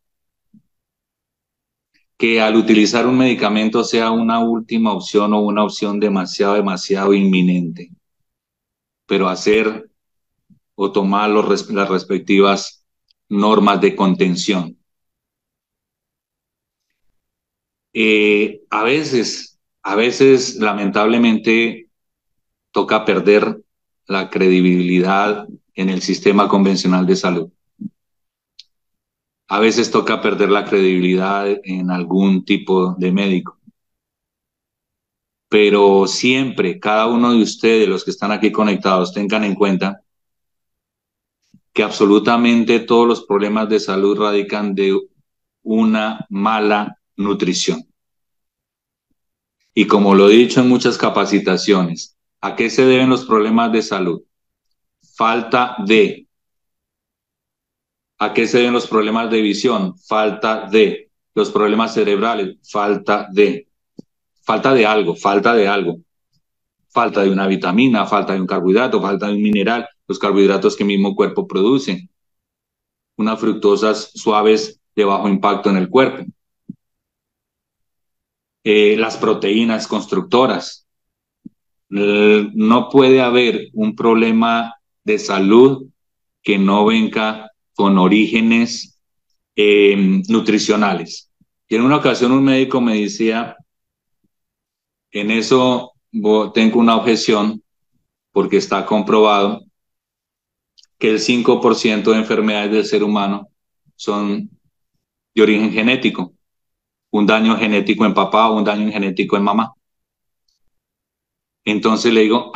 Que al utilizar un medicamento sea una última opción o una opción demasiado, demasiado inminente, pero hacer o tomar las respectivas normas de contención. A veces, lamentablemente, toca perder la credibilidad en el sistema convencional de salud. A veces toca perder la credibilidad en algún tipo de médico. Pero siempre, cada uno de ustedes, los que están aquí conectados, tengan en cuenta que absolutamente todos los problemas de salud radican de una mala nutrición. Y como lo he dicho en muchas capacitaciones, ¿a qué se deben los problemas de salud? Falta de ¿A qué se deben los problemas de visión? Falta de. Los problemas cerebrales, falta de algo, falta de algo. Falta de una vitamina, falta de un carbohidrato, falta de un mineral, los carbohidratos que el mismo cuerpo produce. Unas fructosas suaves de bajo impacto en el cuerpo. Las proteínas constructoras. No puede haber un problema de salud que no venga con orígenes nutricionales. Y en una ocasión un médico me decía, en eso tengo una objeción porque está comprobado que el 5% de enfermedades del ser humano son de origen genético. Un daño genético en papá o un daño genético en mamá. Entonces le digo,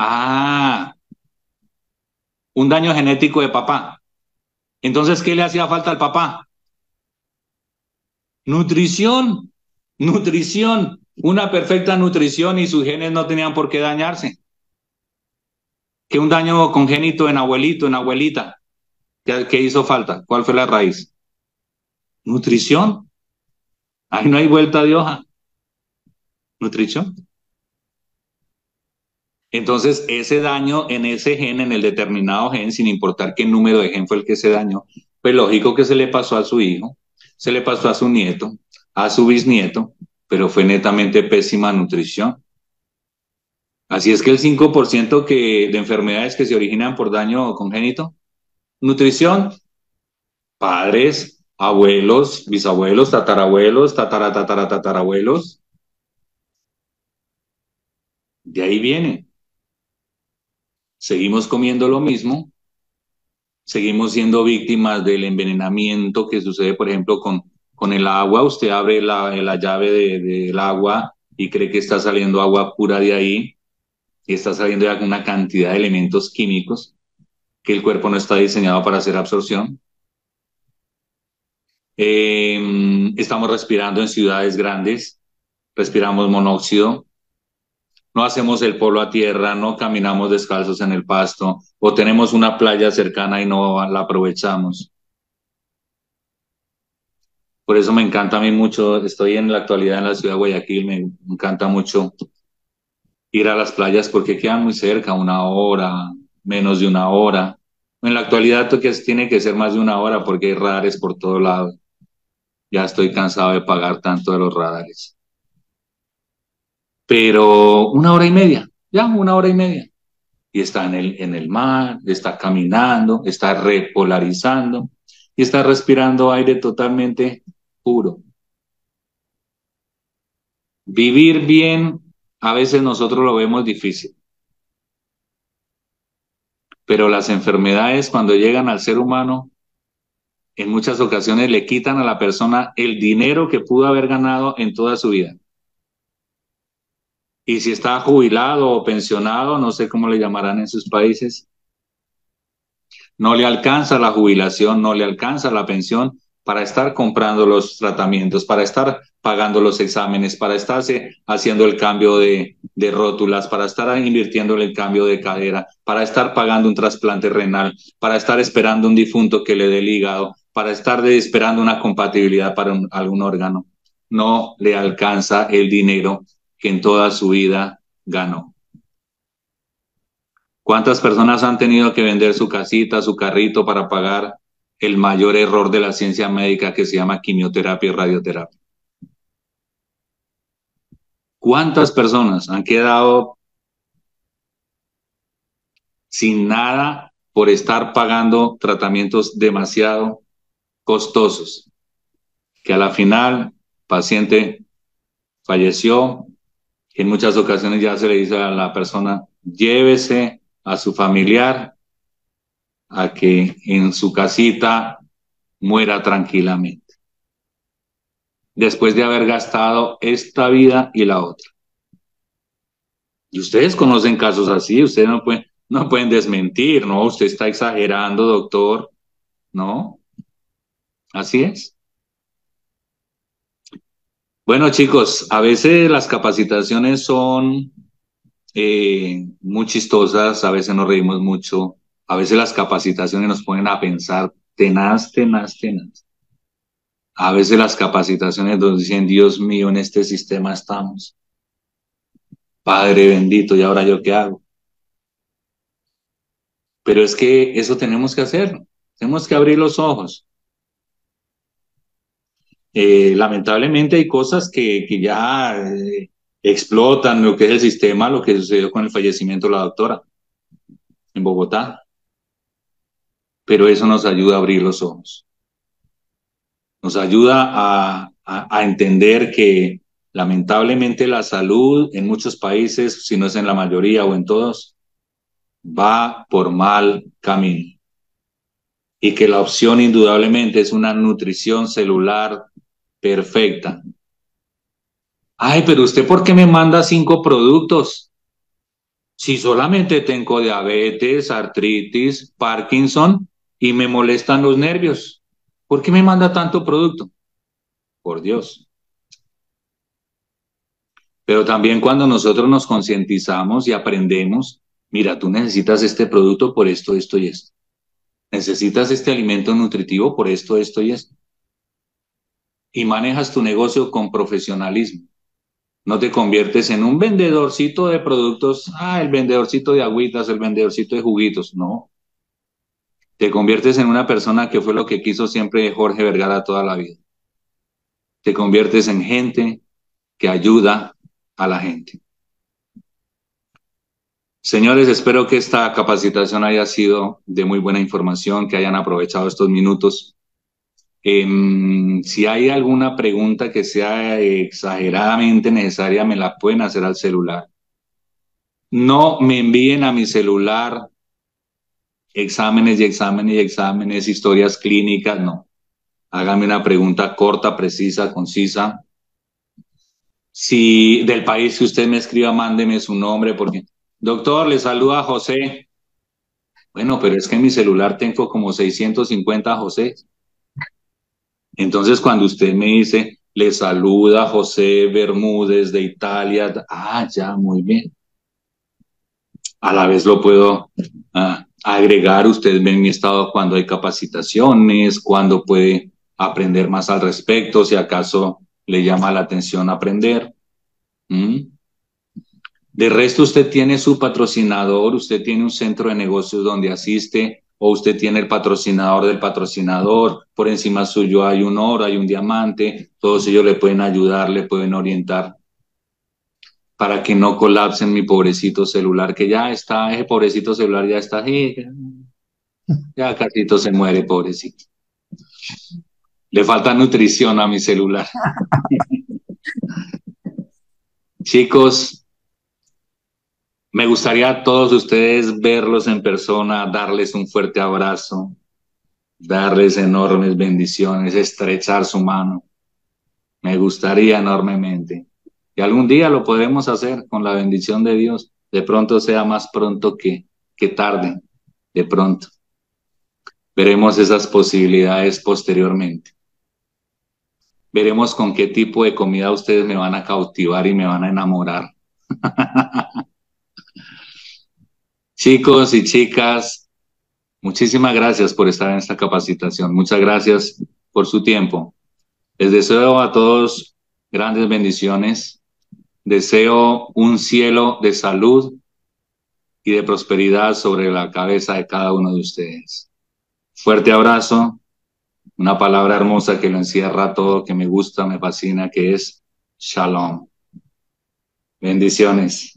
un daño genético de papá. Entonces, ¿qué le hacía falta al papá? Nutrición, nutrición, una perfecta nutrición y sus genes no tenían por qué dañarse. Que un daño congénito en abuelito, en abuelita. ¿Qué hizo falta? ¿Cuál fue la raíz? Nutrición. Ahí no hay vuelta de hoja. Nutrición. Entonces, ese daño en ese gen, en el determinado gen, sin importar qué número de gen fue el que se dañó, pues lógico que se le pasó a su hijo, se le pasó a su nieto, a su bisnieto, pero fue netamente pésima nutrición. Así es que el 5% de enfermedades que se originan por daño congénito, nutrición, padres, abuelos, bisabuelos, tatarabuelos, tatarabuelos, de ahí viene. Seguimos comiendo lo mismo, seguimos siendo víctimas del envenenamiento que sucede, por ejemplo, con el agua. Usted abre la llave del agua y cree que está saliendo agua pura de ahí y está saliendo ya con una cantidad de elementos químicos que el cuerpo no está diseñado para hacer absorción. Estamos respirando en ciudades grandes, respiramos monóxido, no hacemos el polo a tierra, no caminamos descalzos en el pasto, o tenemos una playa cercana y no la aprovechamos. Por eso me encanta a mí mucho, estoy en la actualidad en la ciudad de Guayaquil, me encanta mucho ir a las playas porque quedan muy cerca, 1 hora, menos de 1 hora. En la actualidad tiene que ser más de 1 hora porque hay radares por todo lado. Ya estoy cansado de pagar tanto de los radares. Pero 1 hora y media, ya 1 hora y media. Y está en el mar, está caminando, está repolarizando y está respirando aire totalmente puro. Vivir bien, a veces nosotros lo vemos difícil, pero las enfermedades cuando llegan al ser humano, en muchas ocasiones le quitan a la persona el dinero que pudo haber ganado en toda su vida. Y si está jubilado o pensionado, no sé cómo le llamarán en sus países, no le alcanza la jubilación, no le alcanza la pensión para estar comprando los tratamientos, para estar pagando los exámenes, para estarse haciendo el cambio de rótulas, para estar invirtiendo en el cambio de cadera, para estar pagando un trasplante renal, para estar esperando un difunto que le dé el hígado, para estar esperando una compatibilidad para algún órgano. No le alcanza el dinero que en toda su vida ganó. ¿Cuántas personas han tenido que vender su casita, su carrito para pagar el mayor error de la ciencia médica que se llama quimioterapia y radioterapia? ¿Cuántas personas han quedado sin nada por estar pagando tratamientos demasiado costosos? Que a la final el paciente falleció. En muchas ocasiones ya se le dice a la persona, llévese a su familiar a que en su casita muera tranquilamente, después de haber gastado esta vida y la otra. Y ustedes conocen casos así, ustedes no pueden desmentir, ¿no? Usted está exagerando, doctor, ¿no? Así es. Bueno, chicos, a veces las capacitaciones son muy chistosas, a veces nos reímos mucho, a veces las capacitaciones nos ponen a pensar tenaz, tenaz, tenaz. A veces las capacitaciones nos dicen, Dios mío, en este sistema estamos. Padre bendito, ¿y ahora yo qué hago? Pero es que eso tenemos que hacerlo. Tenemos que abrir los ojos. Lamentablemente hay cosas que ya explotan lo que es el sistema, lo que sucedió con el fallecimiento de la doctora en Bogotá. Pero eso nos ayuda a abrir los ojos. Nos ayuda a entender que lamentablemente la salud en muchos países, si no es en la mayoría o en todos, va por mal camino. Y que la opción indudablemente es una nutrición celular perfecta. Ay, pero usted, ¿por qué me manda 5 productos? Si solamente tengo diabetes, artritis, Parkinson y me molestan los nervios, ¿por qué me manda tanto producto? Por Dios. Pero también cuando nosotros nos concientizamos y aprendemos, mira, tú necesitas este producto por esto, esto y esto. Necesitas este alimento nutritivo por esto, esto y esto. Y manejas tu negocio con profesionalismo. No te conviertes en un vendedorcito de productos, el vendedorcito de agüitas, el vendedorcito de juguitos. No. Te conviertes en una persona que fue lo que quiso siempre Jorge Vergara toda la vida. Te conviertes en gente que ayuda a la gente. Señores, espero que esta capacitación haya sido de muy buena información, que hayan aprovechado estos minutos. Si hay alguna pregunta que sea exageradamente necesaria, me la pueden hacer al celular. No me envíen a mi celular exámenes y exámenes y exámenes, historias clínicas, no. Hágame una pregunta corta, precisa, concisa. Si del país que usted me escriba, mándeme su nombre, porque, doctor, le saluda José. Bueno, pero es que en mi celular tengo como 650 José. Entonces, cuando usted me dice, le saluda José Bermúdez de Italia, ya, muy bien. A la vez lo puedo agregar, ustedes ven mi estado cuando hay capacitaciones, cuando puede aprender más al respecto, si acaso le llama la atención aprender. De resto, usted tiene su patrocinador, usted tiene un centro de negocios donde asiste, o usted tiene el patrocinador del patrocinador, por encima suyo hay un oro, hay un diamante, todos ellos le pueden ayudar, le pueden orientar para que no colapsen mi pobrecito celular, que ya está, ese pobrecito celular ya está, ya casito se muere, pobrecito. Le falta nutrición a mi celular. Chicos, me gustaría a todos ustedes verlos en persona, darles un fuerte abrazo, darles enormes bendiciones, estrechar su mano. Me gustaría enormemente. Y algún día lo podremos hacer con la bendición de Dios. De pronto sea más pronto que tarde, de pronto. Veremos esas posibilidades posteriormente. Veremos con qué tipo de comida ustedes me van a cautivar y me van a enamorar. Chicos y chicas, muchísimas gracias por estar en esta capacitación. Muchas gracias por su tiempo. Les deseo a todos grandes bendiciones. Deseo un cielo de salud y de prosperidad sobre la cabeza de cada uno de ustedes. Fuerte abrazo. Una palabra hermosa que lo encierra todo, que me gusta, me fascina, que es Shalom. Bendiciones.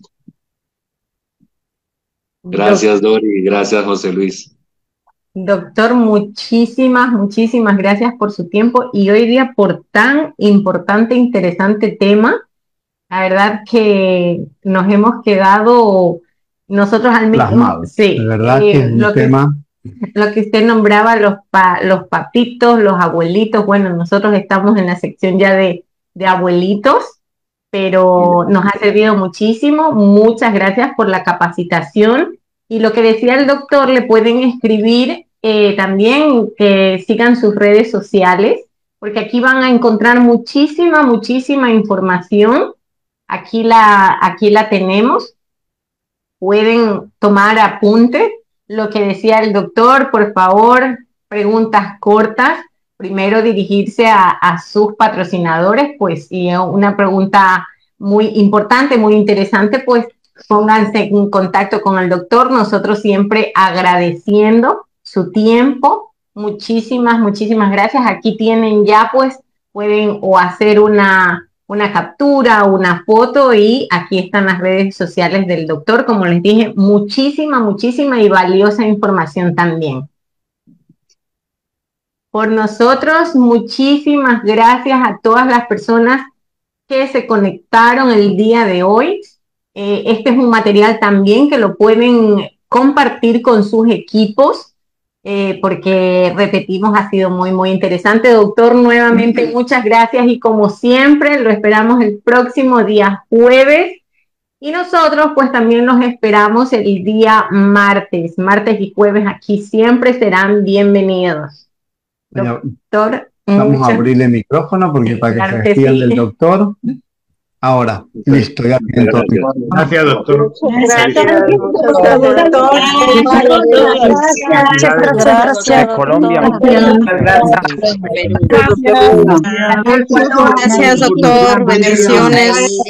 Gracias, Dori. Gracias, José Luis. Doctor, muchísimas gracias por su tiempo y hoy día por tan importante e interesante tema. La verdad que nos hemos quedado nosotros al menos. Sí, de verdad que es un tema. Lo que usted nombraba, los papitos, los abuelitos, bueno, nosotros estamos en la sección ya de abuelitos, pero nos ha servido muchísimo. Muchas gracias por la capacitación. Y lo que decía el doctor, le pueden escribir también que sigan sus redes sociales, porque aquí van a encontrar muchísima información. Aquí la tenemos. Pueden tomar apuntes. Lo que decía el doctor, por favor, preguntas cortas. Primero dirigirse a sus patrocinadores, pues, y una pregunta muy importante, muy interesante, pues pónganse en contacto con el doctor. Nosotros siempre agradeciendo su tiempo. Muchísimas, muchísimas gracias. Aquí tienen ya, pues, pueden o hacer una captura, una foto, y aquí están las redes sociales del doctor. Como les dije, muchísima, muchísima y valiosa información también. Por nosotros, muchísimas gracias a todas las personas que se conectaron el día de hoy. Este es un material también que lo pueden compartir con sus equipos, porque repetimos, ha sido muy, muy interesante. Doctor, nuevamente muchas gracias, y como siempre lo esperamos el próximo día jueves, y nosotros pues también los esperamos el día martes y jueves. Aquí siempre serán bienvenidos. Doctor, vamos a abrir el micrófono porque para que se despidan del doctor. Ahora, listo, ya tienen todo. Gracias, doctor. Gracias, Colombia. Gracias, doctor. Bendiciones.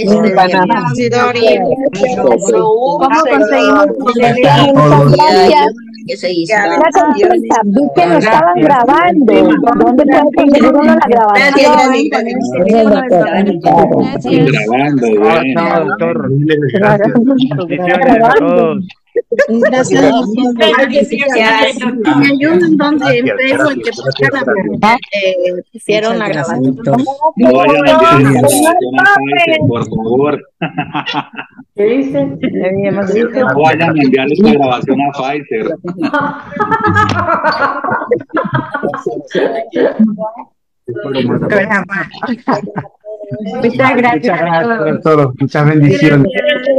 ¿Cómo conseguimos? Gracias. Una consulta, vi que no estaban grabando. ¿Dónde puede conseguir uno la grabación? Grabando, doctor. Bendiciones a todos. Gracias. Me ayudan donde en Facebook hicieron la grabación. No vayan a enviar la grabación a Pfizer, por favor. ¿Qué dice? No vayan a enviar esta grabación a Pfizer. Muchas gracias a todos. Muchas bendiciones.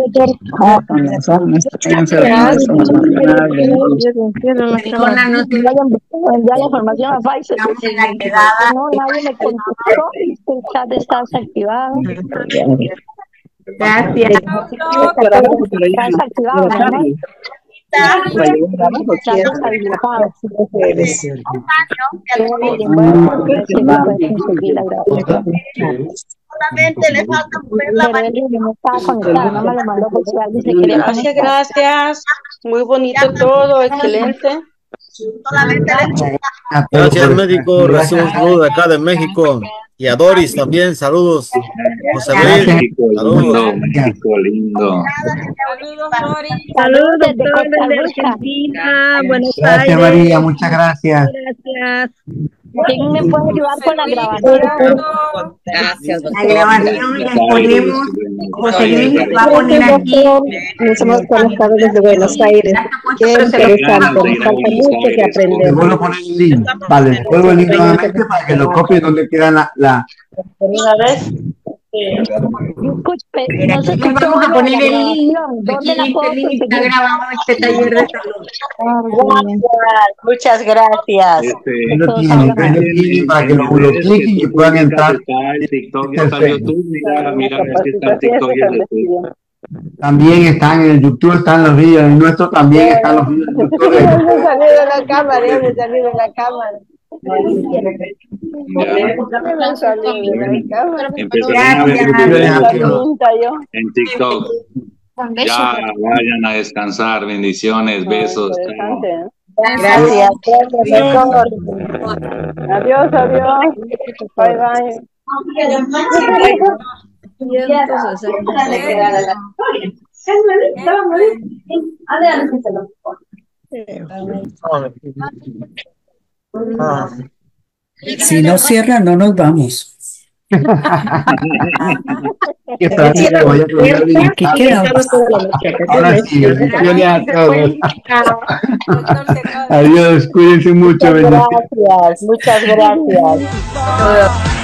Enviar la información a Pfizer. No, nadie me contestó. El chat está desactivado. Gracias. Está desactivado, ¿no? Solamente le falta mover la manita. Gracias. Muy bonito todo, excelente. Gracias, médico. Recibo un saludo de acá de México. Y a Doris también, saludos. José Luis, saludos. México lindo. Saludos, doctor, desde Argentina, Buenos Aires. Gracias, María, muchas gracias. Gracias. ¿Quién me puede ayudar con la grabación? Gracias, La grabación la ponemos, José Luis va a poner aquí. Nos hemos conectado desde Buenos Aires. Qué interesante, nos falta mucho que aprender. Le vuelvo a poner el link. Vale, le vuelvo el link nuevamente para que lo copie donde queda la... Una vez. Disculpe, No sé cómo vamos a poner el link. Aquí en este link está grabado este taller de salud. Muchas gracias. Lo tienen para que lo cliquen y puedan entrar. Está el TikTok, ya está el YouTube. Mira, aquí está el TikTok y el YouTube. También están en el YouTube, están los vídeos. En nuestro también están los vídeos de YouTube. Me salí de la cámara, yo me salí de la cámara. Empezarán a ver en TikTok. Ya vayan a descansar. Bendiciones, besos. Gracias. Adiós, adiós. Bye, bye. Si no cierra, no nos vamos. Aquí quedamos. Ahora sí, bendiciones a todos. Adiós, cuídense mucho. Gracias, muchas gracias.